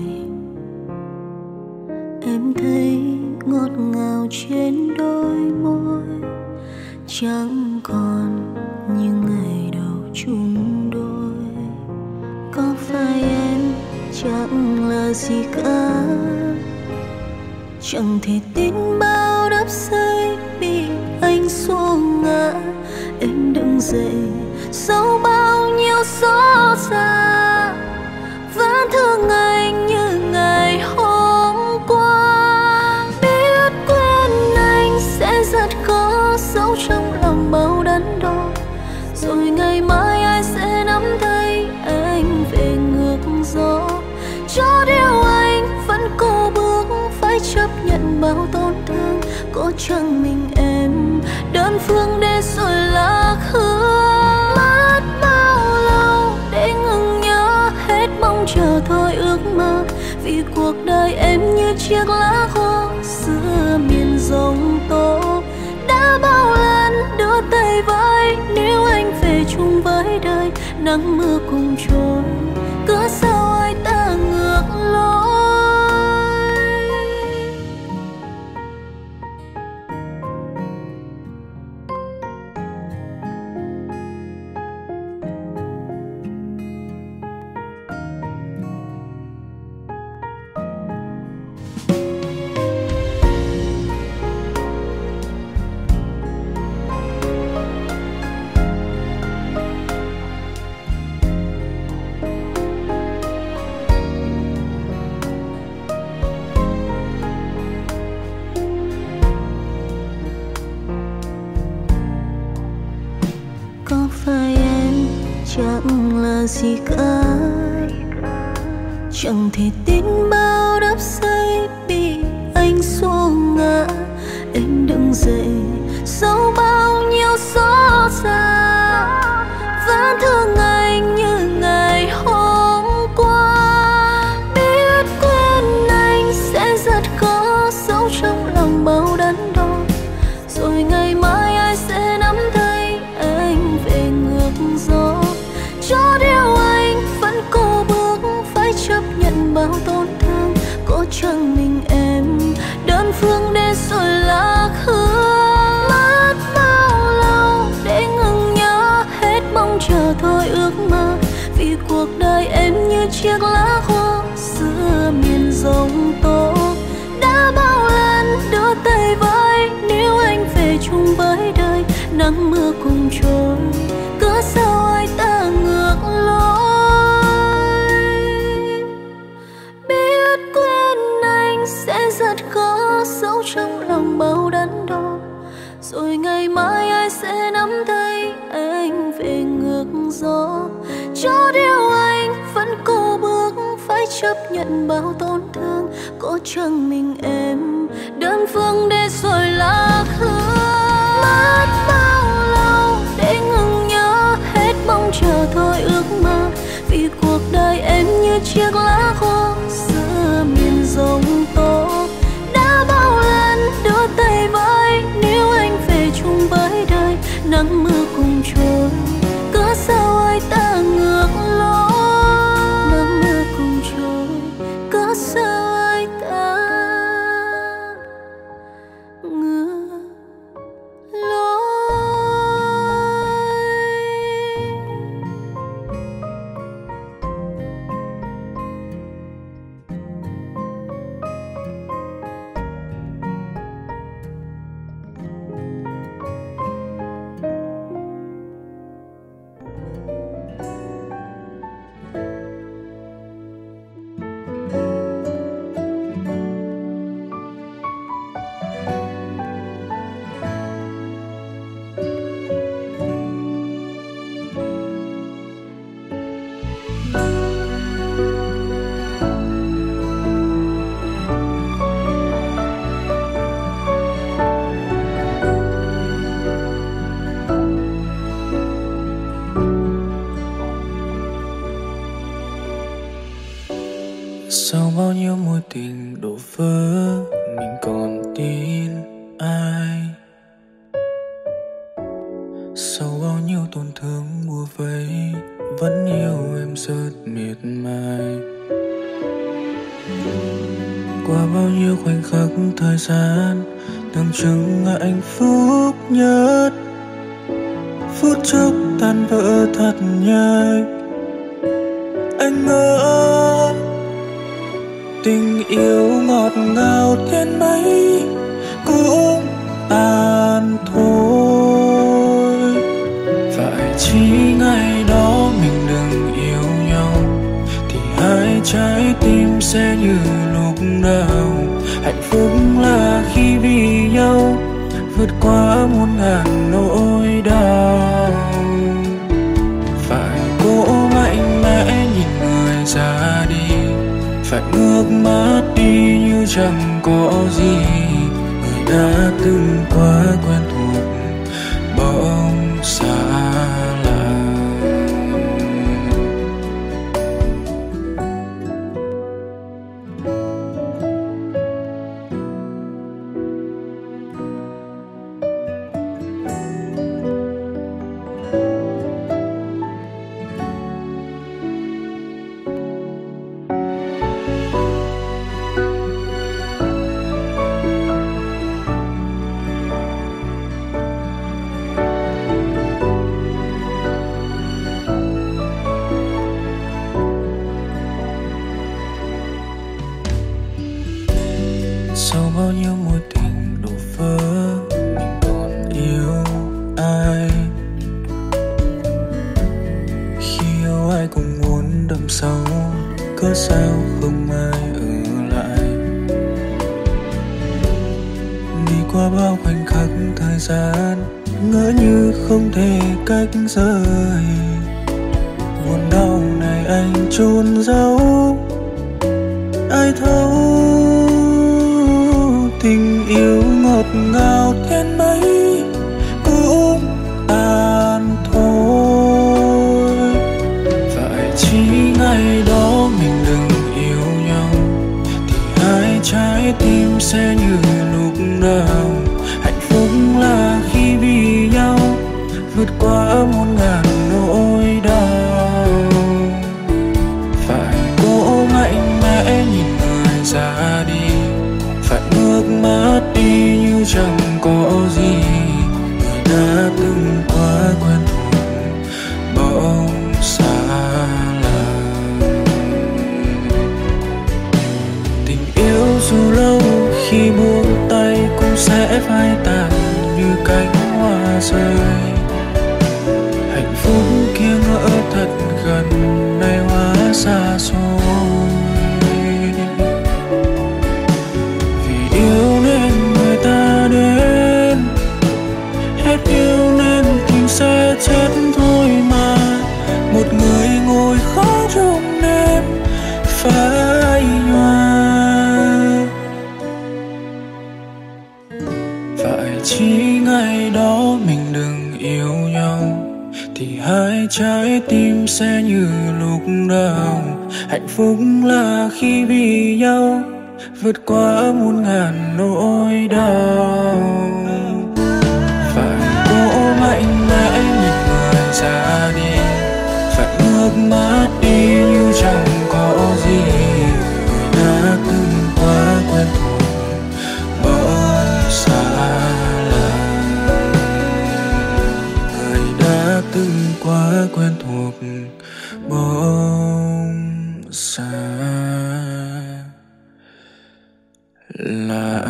Em thấy ngọt ngào trên đôi môi, chẳng còn như ngày đầu chung đôi. Có phải em chẳng là gì cả, chẳng thể tin bao đắp xây bị anh xô ngã. Em đứng dậy sau bao nhiêu xót xa, vẫn thương anh như ngày hôm qua. Biết quên anh sẽ rất khó, giấu trong lòng bao đắn đo. Rồi ngày mai ai sẽ nắm tay anh về ngược gió. Cho điều anh vẫn cố bước, phải chấp nhận bao tổn thương. Có chẳng mình em đơn phương để rồi lạc hương. Mất bao lâu để ngừng nhớ, hết mong chờ thôi ước mơ. Vì cuộc đời em như chiếc lá khô giữa miền giông tố. Đã bao lần đưa tay với, nếu anh về chung với đời, nắng mưa cùng trôi, cớ sao ai ta ngược lối. Có phải em chẳng là gì cả, chẳng thể tin bao đắp xây bị anh xô ngã. Em đứng dậy sau bao nhiêu xót xa, vẫn thương anh như ngày hôm qua. Biết quên anh sẽ rất khó, giấu trong lòng bao đắn đo. Rồi ngày mai ai sẽ nắm tay anh về ngược gió. Cho điều anh vẫn cố bước, phải chấp nhận bao tổn thương. Có chẳng mình em đơn phương để rồi lạc hương. Mất bao lâu để ngừng nhớ, hết mong chờ thôi ước mơ. Vì cuộc đời em như chiếc lá khô giữa miền giông tố. Đã bao lần đưa tay với, nếu anh về chung với đời, nắng mưa cùng trôi, cớ sao ai ta ngược lối. Biết quên anh sẽ rất khó, giấu trong lòng bao đắn đo. Rồi ngày mai ai sẽ nắm tay anh về ngược gió. Cho điều anh vẫn cố bước, phải chấp nhận bao tổn thương. Có chẳng mình em đơn phương để rồi lạc hương. Mất bao lâu để ngừng nhớ, hết mong chờ thôi ước mơ. Vì cuộc đời em như chiếc lá khô giữa miền giông tố. Đã bao lần đưa tay với, nếu anh về chung với đời, nắng mưa cùng trôi, cớ sao ai ta ngược lối. Nắng mưa cùng trôi, cớ sao ai ta ngược lối. Sau bao nhiêu mối tình đổ vỡ, mình còn tin ai? Sau bao nhiêu tổn thương bủa vây, vẫn yêu em rất miệt mài. Qua bao nhiêu khoảnh khắc thời gian tưởng chừng là hạnh phúc nhất, phút chốc tan vỡ thật nhanh. Anh ngỡ tình yêu ngọt ngào đến mấy cũng tàn thôi. Phải chỉ ngày đó mình đừng yêu nhau thì hai trái tim sẽ như lúc đầu. Hạnh phúc là khi vì nhau vượt qua muôn ngàn nỗi đau. Phải cố mạnh mẽ nhìn người ra đi, phải ngước mắt đi như chẳng có gì. Người đã từng quá quen thuộc bỗng xa lạ. Sau bao nhiêu mối tình đổ vỡ, mình còn yêu ai? Khi yêu ai cũng muốn đâm sâu, cớ sao không ai ở lại? Đi qua bao khoảnh khắc thời gian, ngỡ như không thể cách rời. Buồn đau này anh chôn giấu, ai thấu tình yêu ngọt ngào đến mấy cũng tàn thôi. Phải chỉ ngày đó mình đừng yêu nhau thì hai trái tim sẽ như lúc đầu. Hạnh phúc là khi vì nhau vượt qua muôn ngàn nỗi đau. Phải cố mạnh mẽ nhìn người ra đi, phải ngước mắt đi như chẳng có gì. Người đã từng quá quen thuộc bỗng xa lạ. Tình yêu dù lâu khi buông tay cũng sẽ phai tàn như cánh hoa rơi. Hạnh phúc kia ngỡ thật gần, nay hóa xa xôi. Yêu nên người ta đến, hết yêu nên tình sẽ chết thôi mà. Một người ngồi khóc trong đêm phai nhòa. Phải chỉ ngày đó mình đừng yêu nhau thì hai trái tim sẽ như lúc đầu. Hạnh phúc là khi vì nhau vượt qua muôn ngàn nỗi đau. Phải cố mạnh mẽ nhìn người ra đi, phải ngước mắt đi như chẳng có gì. Người đã từng quá quen thuộc bỗng xa lạ. Người đã từng quá quen thuộc bỗng xa lạ.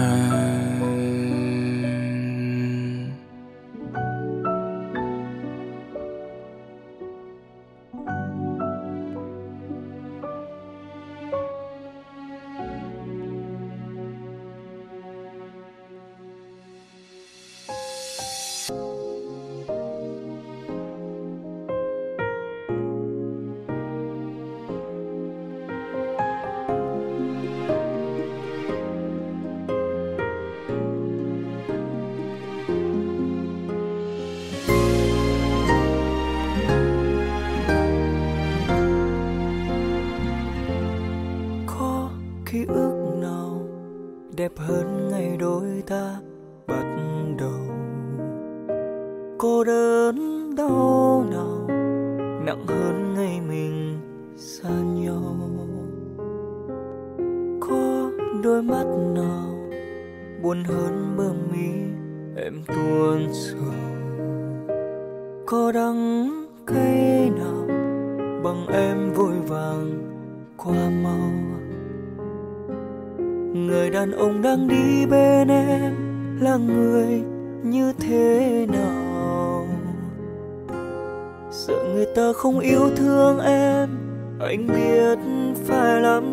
Ký ức nào đẹp hơn ngày đôi ta bắt đầu? Cô đơn đau nào nặng hơn ngày mình xa nhau. Có đôi mắt nào buồn hơn bờ mi em tuôn sầu. Có đắng cay nào bằng em vội vàng qua mau. Người đàn ông đang đi bên em là người như thế nào? Sợ người ta không yêu thương em, anh biết phải làm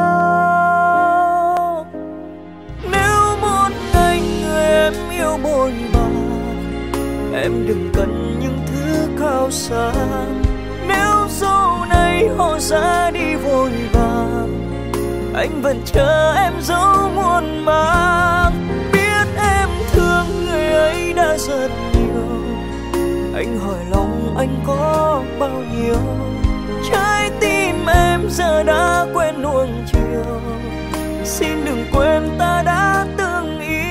sao. Nếu một ngày người em yêu bội bạc, em đừng cần những thứ cao xa. Nếu sau này họ ra đi vội vàng, anh vẫn chờ em dấu muôn màng. Biết em thương người ấy đã rất nhiều, anh hỏi lòng anh có bao nhiêu. Trái tim em giờ đã quen nuông chiều, xin đừng quên ta đã từng yêu.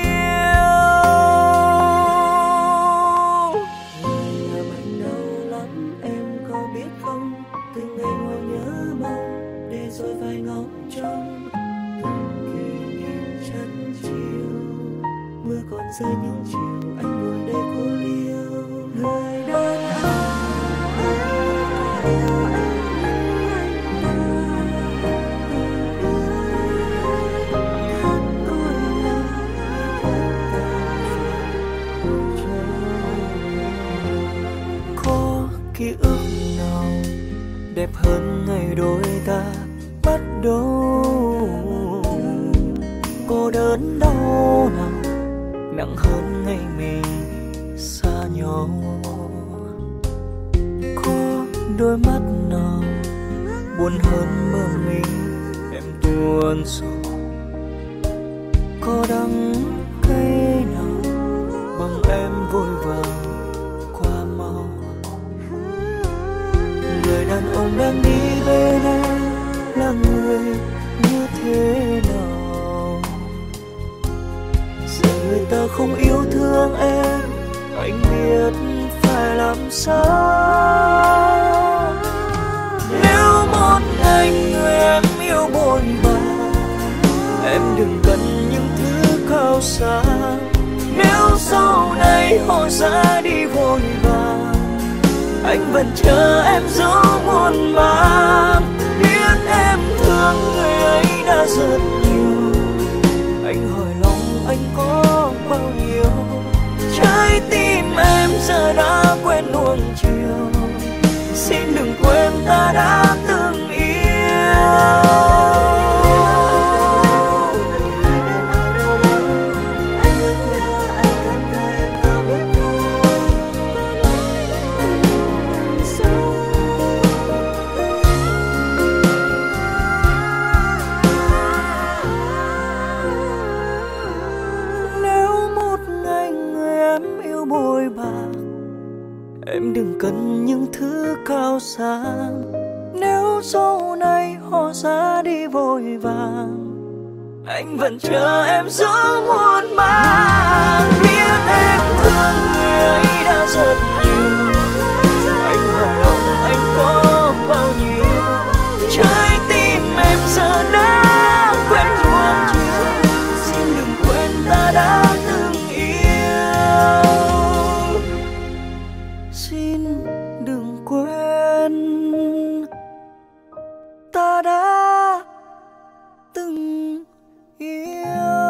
Người làm anh đau lắm em có biết không? Từng ngày ngồi nhớ mong để rồi phải ngóng trông. Từng kỷ niệm chân chiều, mưa còn rơi những chiều anh ngồi đây cô liêu. Người đàn ký ức nào đẹp hơn ngày đôi ta bắt đầu. Cô đơn đau nào nặng hơn ngày mình xa nhau. Có đôi mắt nào buồn hơn mơ mình em tuôn sầu. Có đắng cay nào bằng em vội vàng qua mau. Người đàn ông đang đi bên em là người như thế nào? Sợ người ta không yêu thương em, anh biết phải làm sao. Nếu một ngày người em yêu bội bạc, em đừng cần những thứ cao xa. Nếu sau này họ ra đi vội vàng, anh vẫn chờ em dấu muôn màng. Biết em thương người ấy đã rất nhiều, anh hỏi lòng anh có bao nhiêu. Trái tim em giờ đã quen nuông chiều, xin đừng quên ta đã từng yêu. Em đừng cần những thứ cao xa. Nếu sau này họ ra đi vội vàng, anh vẫn chờ em dấu muôn màng. Biết em thương người ấy đã rất nhiều, anh hỏi lòng anh có bao nhiêu. Trái tim em giờ đã quen nuông chiều, xin đừng quên ta đã từng yêu. Xin đừng quên ta đã từng yêu.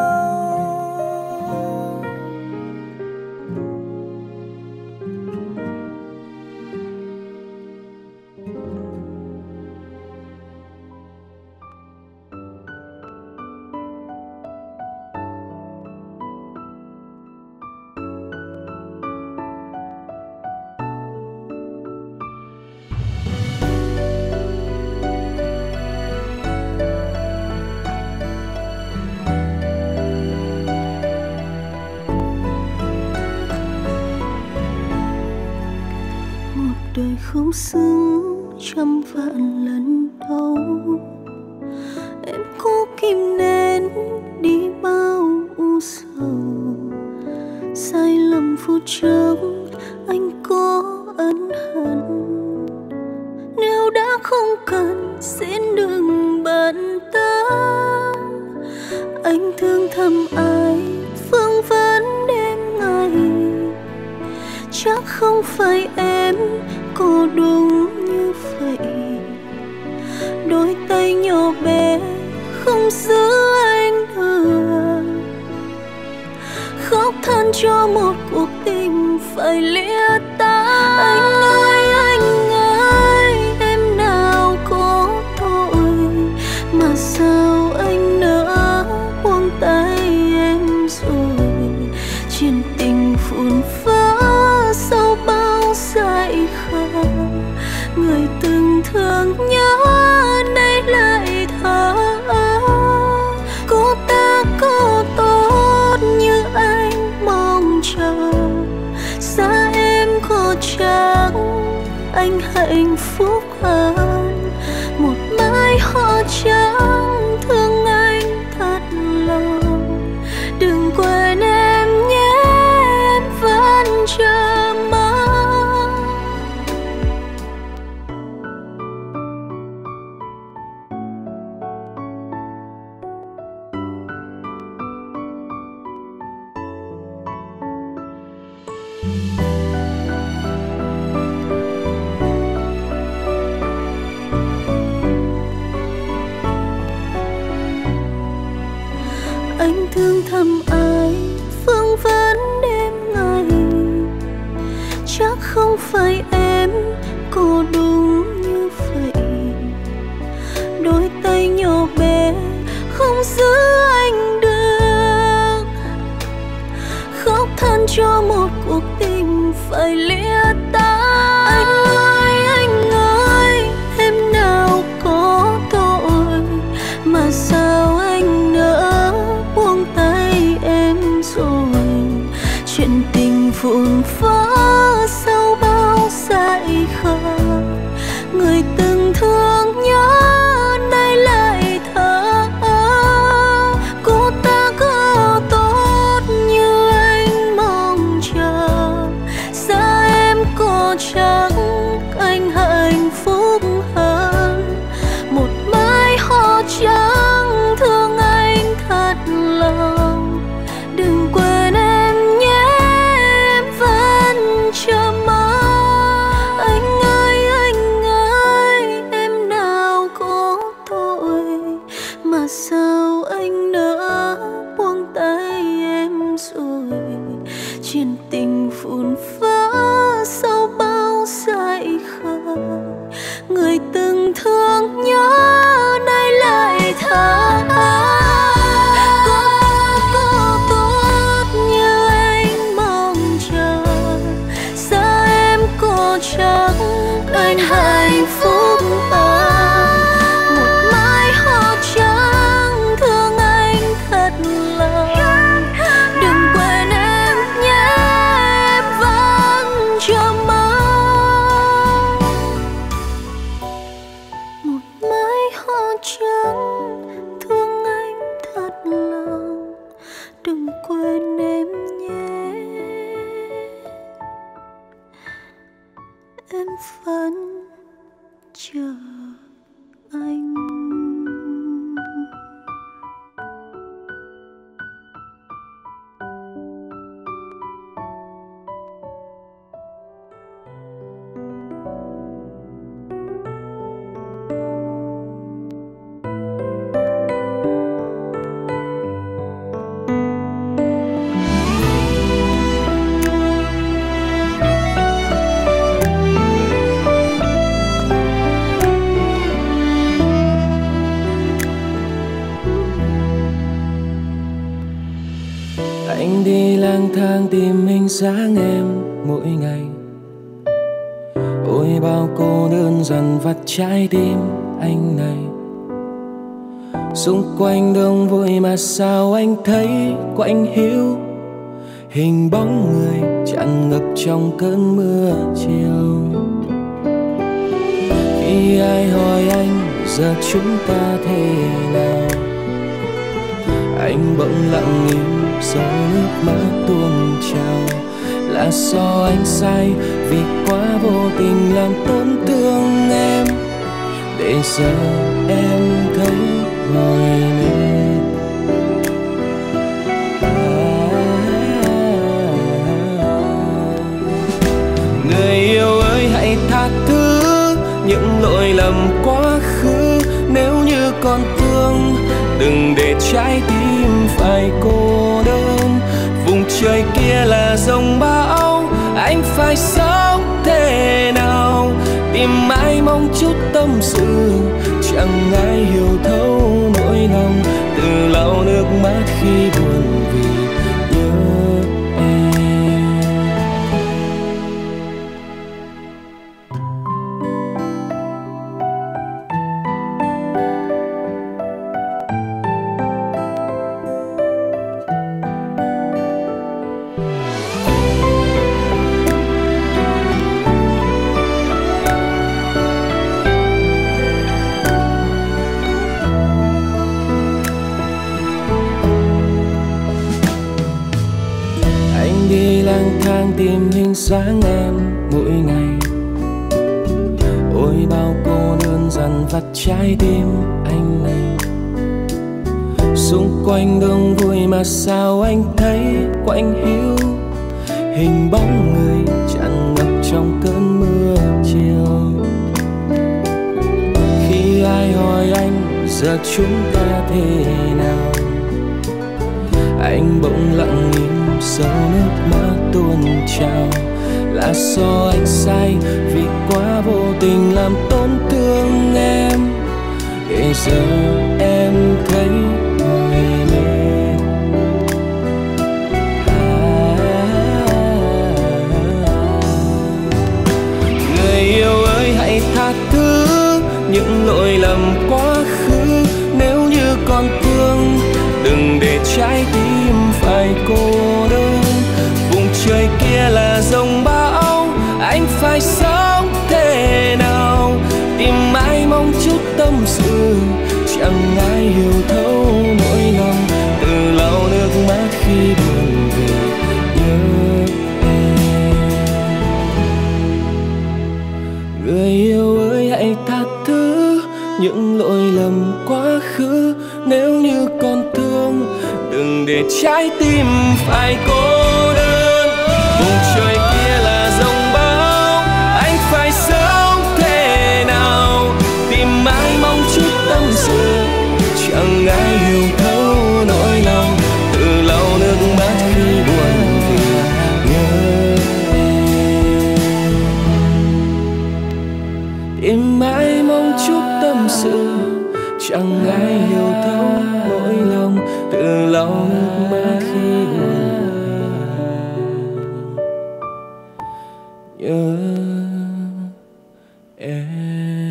Đời không xứng trăm vạn lần đâu, em cố kìm nén đi bao u sầu. Sai lầm phút chốc anh ân hận. Nếu đã không cần xin đừng bận tâm. Anh thương thầm ai phương vấn đêm ngày. Chắc không phải em có đúng như vậy. Đôi tay nhỏ bé không giữ anh được. Khóc than cho một cuộc tình phải lìa tay. Anh ơi, em nào có tội mà sao anh nỡ buông tay em rồi. Chuyện tình phun phá sau bao dại khờ. Người từng thương nhớ nay lại thở. Cô ta có tốt như anh mong chờ. Xa em có chắc anh hạnh phúc hơn. Một mai hoa trắng thương anh thật lòng. Đừng quên em nhé, em vẫn chờ mong. Anh thương thầm ai phương vấn đêm ngày. Chắc không phải em có đúng như vậy. Đôi tay nhỏ bé không giữ anh được. Khóc than cho một cuộc tình phải lìa tay. Anh ơi, em nào có tội mà sao anh nỡ buông tay em rồi. Chuyện tình vụn vỡ sau bao dại khờ. Người từng thương nhớ nay lại thở. Cô ta có tốt như anh mong chờ. Xa em có chắc anh hạnh phúc hơn. Một mai hoa trắng thương anh thật lòng. Đừng quên em nhé, em vẫn chờ mong. Anh ơi, em nào có tội mà sao anh nỡ buông tay em rồi. Chuyện tình phun phá sau bao dại khờ. Người từng thương nhớ nay lại thở. Có tốt như anh mong chờ. Xa em có chắc anh hạnh phúc hơn. Một mai hoa trắng thương anh thật lòng. Đừng quên em nhé, em vẫn chờ mong. Một mai hoa trắng thương anh thật lòng. Đừng quên em nhé, em vẫn chờ anh. Anh đi lang thang tìm hình dáng em mỗi ngày. Ôi bao cô đơn dằn vặt trái tim anh này. Xung quanh đông vui mà sao anh thấy quạnh hiu. Hình bóng người tràn ngập trong cơn mưa chiều. Khi ai hỏi anh giờ chúng ta thế nào, anh bỗng lặng im giọt nước mắt tuôn trào. là do anh sai vì quá vô tình làm tổn thương em, để giờ em thấy mỏi mệt. Người yêu ơi hãy tha thứ những lỗi lầm quá khứ, nếu như còn thương đừng để trái tim phải cô đơn. Vùng trời kia là giông bão, anh phải sống thế nào, tìm mãi mong chút tâm sự, chẳng ai hiểu thấu nỗi lòng, tự lau nước mắt khi buồn vì nhớ em. Đi lang thang tìm hình dáng em mỗi ngày, ôi bao cô đơn dằn vặt trái tim anh này. Xung quanh đông vui mà sao anh thấy quạnh hiu, hình bóng người tràn ngập trong cơn mưa chiều. Khi ai hỏi anh giờ chúng ta thế nào, anh bỗng lặng im dấu nước mắt tuôn trào, là do anh sai vì quá vô tình làm tổn thương em, để giờ em thấy mỏi mệt. Người yêu ơi hãy tha thứ những lỗi lầm quá khứ, nếu như còn thương đừng để trái tim phải cô đơn. Vùng trời kia là giông bão, anh phải sống thế nào, tìm mãi mong chút tâm sự, chẳng ai hiểu thấu nỗi lòng, tự lau nước mắt khi buồn vì nhớ em. Người yêu ơi hãy tha thứ những lỗi lầm quá khứ, nếu như còn thương đừng để trái tim phải cô đơn. Vùng trời kia là giông bão, anh phải sống thế nào, tìm mãi mong chút tâm sự, chẳng ai hiểu thấu nỗi lòng, tự lau nước mắt khi buồn vì nhớ em. Tìm mãi mong chút tâm sự, chẳng ai hiểu thấu nỗi lòng, tự lau nước mắt khi buồn nhớ em.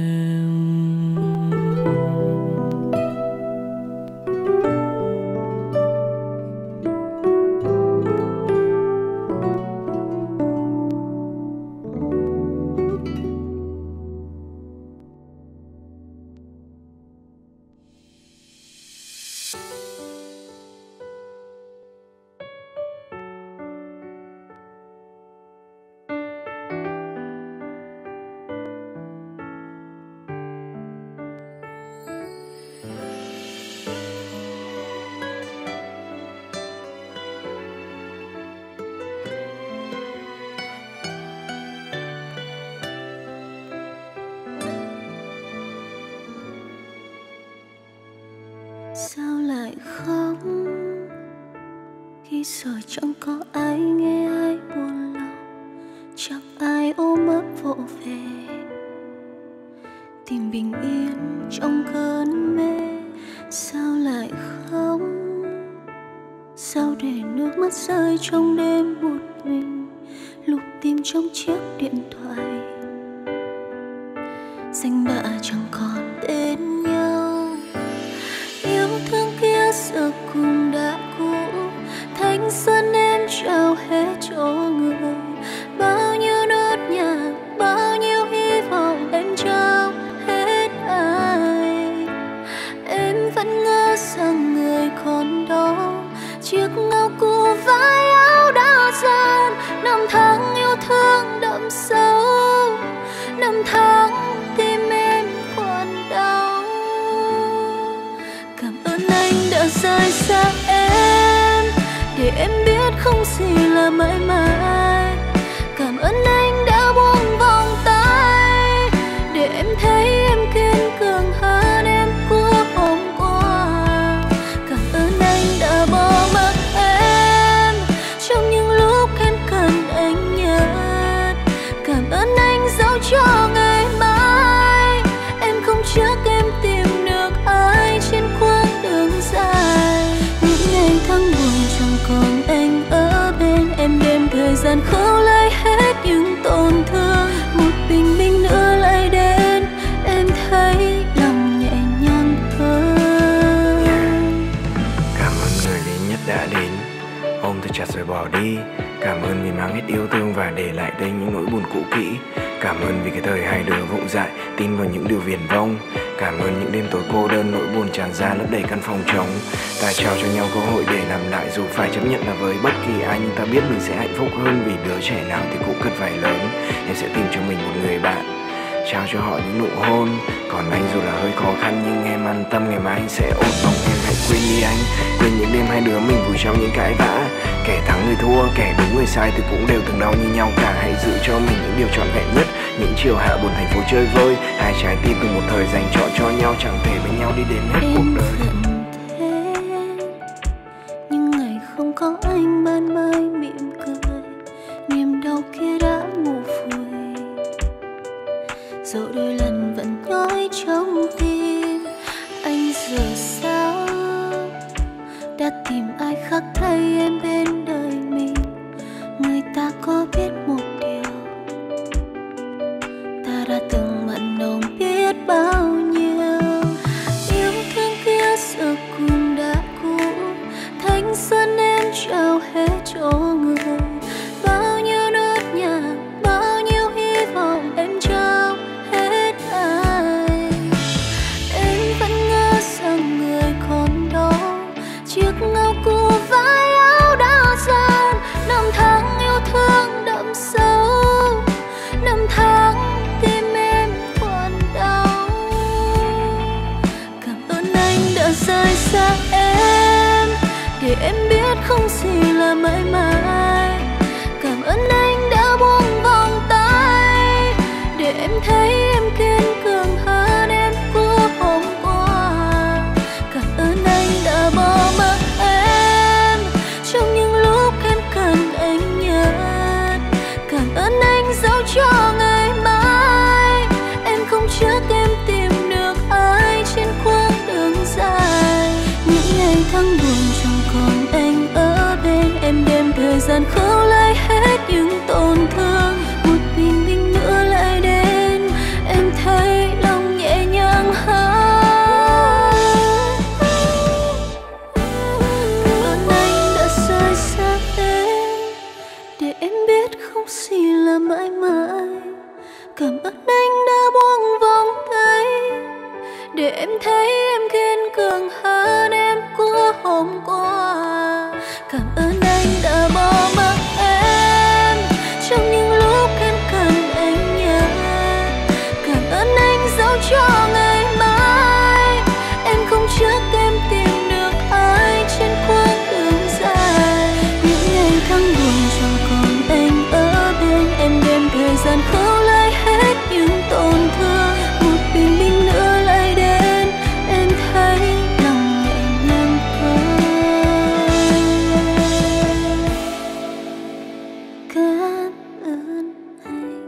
Sao lại khóc khi giờ chẳng có ai nghe ai buồn lòng, chẳng ai ôm ấp vỗ về tìm bình yên trong cơn mê. Sao lại khóc, sao để nước mắt rơi trong đêm một mình, lục tìm trong chiếc điện thoại danh bạ chẳng còn tên nhau. Yêu thương kia giờ cùng đã cũ, thanh xuân em trao hết cho người. Bao nhiêu nốt nhạc, bao nhiêu hy vọng em trao hết ai. Em vẫn ngỡ rằng người còn đó, chiếc áo cũ vai áo đã dần năm tháng. ơn anh dẫu cho ngày mai em không chắc em tìm được ai trên quãng đường dài. Những ngày tháng buồn chẳng còn anh ở bên em, đêm thời gian khâu lấy hết những tổn thương. Một bình minh nữa lại đến, em thấy lòng nhẹ nhàng hơn. Cảm ơn người lính nhất đã đến, ôm tôi chặt rồi bỏ đi. Cảm ơn vì mang hết yêu thương và để lại đây những nỗi buồn cũ kỹ. Cảm ơn vì cái thời hai đứa vụng dại tin vào những điều viển vông. Cảm ơn những đêm tối cô đơn, nỗi buồn tràn ra lấp đầy căn phòng trống. Ta trao cho nhau cơ hội để làm lại, dù phải chấp nhận là với bất kỳ ai, nhưng ta biết mình sẽ hạnh phúc hơn, vì đứa trẻ nào thì cũng cần phải lớn. Em sẽ tìm cho mình một người bạn, trao cho họ những nụ hôn. Còn anh dù là hơi khó khăn nhưng em an tâm, ngày mai anh sẽ ổn. Mong em hãy quên đi anh, quên những đêm hai đứa mình vùi trong những cãi vã. Kẻ thắng người thua, kẻ đúng người sai thì cũng đều từng đau như nhau cả. Hãy giữ cho mình những điều trọn vẹn nhất, những chiều hạ buồn thành phố chơi vơi. Hai trái tim từng một thời dành trọn cho nhau, chẳng thể bên nhau đi đến hết cuộc đời. Nhưng ngày không có anh ban mai mỉm cười, niềm đau kia đã ngủ vùi. Dẫu đôi lần vẫn nhói trong tim, anh giờ sao đã tìm ai khác thay em bên đời mình. Người ta có biết một điều, ta đã từng mặn nồng biết bao nhiêu. Yêu thương kia giờ cũng đã cũ, thanh xuân em trao hết cho người. Bao nhiêu nốt nhạc, bao nhiêu hy vọng em trao hết ai. Em vẫn ngỡ rằng người còn đó, chiếc áo cũ vai áo đã dần. Năm tháng yêu thương đậm sâu, năm tháng tim em còn đau. Cảm ơn anh đã rời xa em, để em biết không gì là mãi mãi. Cảm ơn anh đã buông vòng tay, để em thấy em kiên cường hơn em của hôm qua. Cảm ơn anh đã bỏ mặc em trong những lúc em cần anh nhất. Cảm ơn anh dẫu cho ngày mai em không chắc em tìm được ai trên quãng đường dài. Những ngày tháng buồn chẳng còn anh ở bên em, đêm thời gian khâu lấy hết những tổn thương. Một bình minh nữa lại đến, em thấy lòng nhẹ nhàng hơn. Cảm ơn anh đã rời xa em, để em biết không gì là mãi mãi. Cảm ơn anh đã buông vòng tay, để em thấy em kiên cường hơn em của hôm qua. Cảm ơn anh đã bỏ mặc em trong những lúc em cần anh nhất. Cảm ơn anh dẫu cho ngày mai em không chắc em tìm được ai trên quãng đường dài. Những ngày tháng buồn chẳng còn anh ở bên em, đêm thời gian khâu lấy hết những tổn thương. Một bình minh nữa lại đến, em thấy lòng nhẹ nhàng hơn. Cảm ơn anh.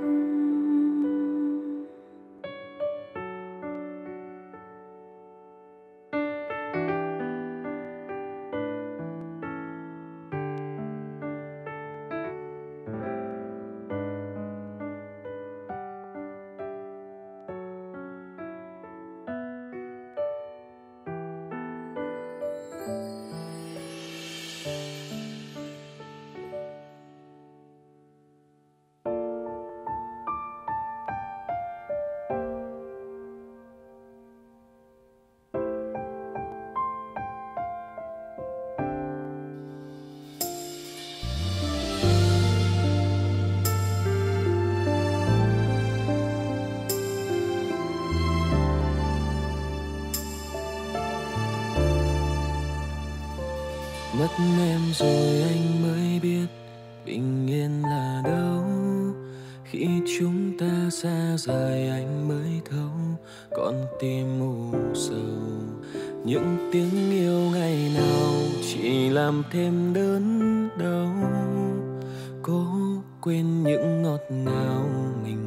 Mất em rồi anh mới biết bình yên là đâu. Khi chúng ta xa rời anh mới thấu con tim u sầu. Những tiếng yêu ngày nào chỉ làm thêm đớn đau. Cố quên những ngọt ngào mình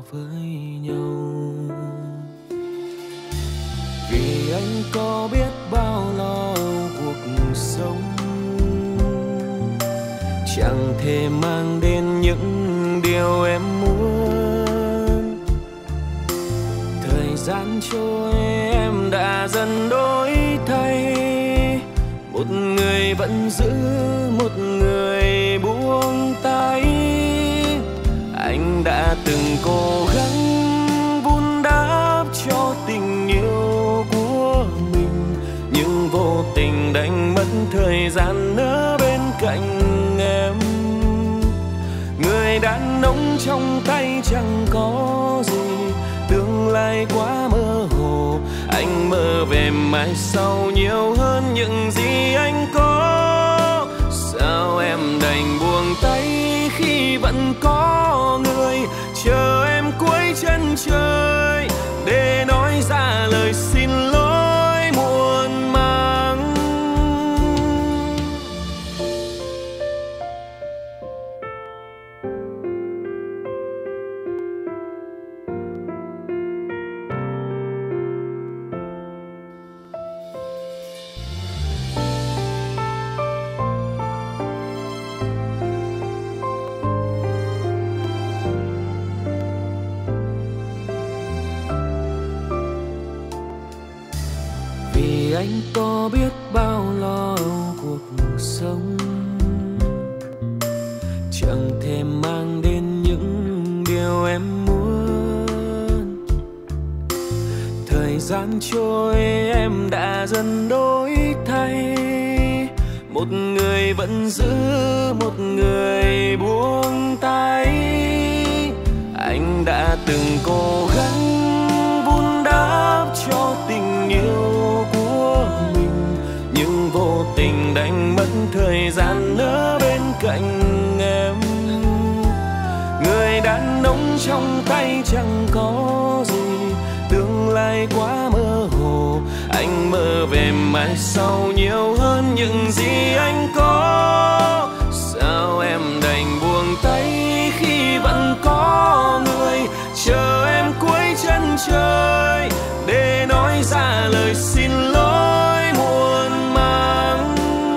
với nhau. Vì anh có biết bao lo cuộc sống, chẳng thể mang đến những điều em muốn. Thời gian trôi em đã dần đổi thay, một người vẫn giữ, một người buông tay. Anh đã từng cố gắng vun đắp cho tình yêu của mình, nhưng vô tình đánh mất thời gian ở bên cạnh em. Người đàn ông trong tay chẳng có gì, tương lai quá mơ hồ. Anh mơ về mai sau nhiều hơn những gì anh có. Sao em đành buông tay khi vẫn có người chờ em cuối chân trời để nói ra lời xin lỗi muộn màng. Vì anh có biết bao lo cuộc sống, chẳng thể mang đến những điều em muốn. Thời gian trôi em đã dần đổi thay, một người vẫn giữ, một người buông tay. Anh đã từng cố gắng vun đắp cho tình yêu của mình, nhưng vô tình đánh mất thời gian ở bên cạnh em. Người đàn ông trong tay chẳng có gì, tương lai quá mơ hồ. Anh mơ về mai sau nhiều hơn những gì anh có. Sao em đành buông tay khi vẫn có người chờ em cuối chân trời để nói ra lời xin lỗi muộn màng.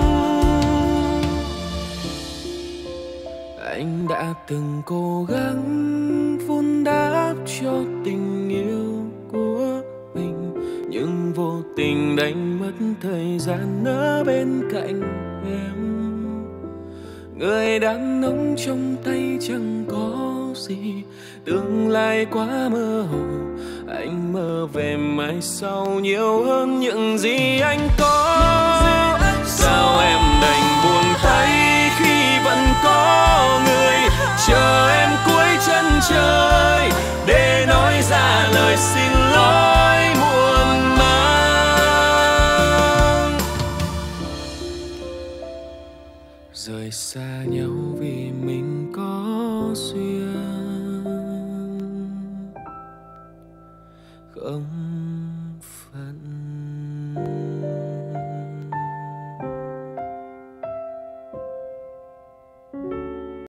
Anh đã từng cố gắng vun đắp cho tình yêu của mình, nhưng vô tình đánh mất thời gian ở bên cạnh em. Người đàn ông trong tay chẳng có gì, tương lai quá mơ hồ. Anh mơ về mai sau nhiều hơn những gì anh có. Sao em đành buông tay khi vẫn có người chờ em cuối chân trời để nói ra lời xin lỗi muộn màng. Rời xa nhau vì mình có duyên, không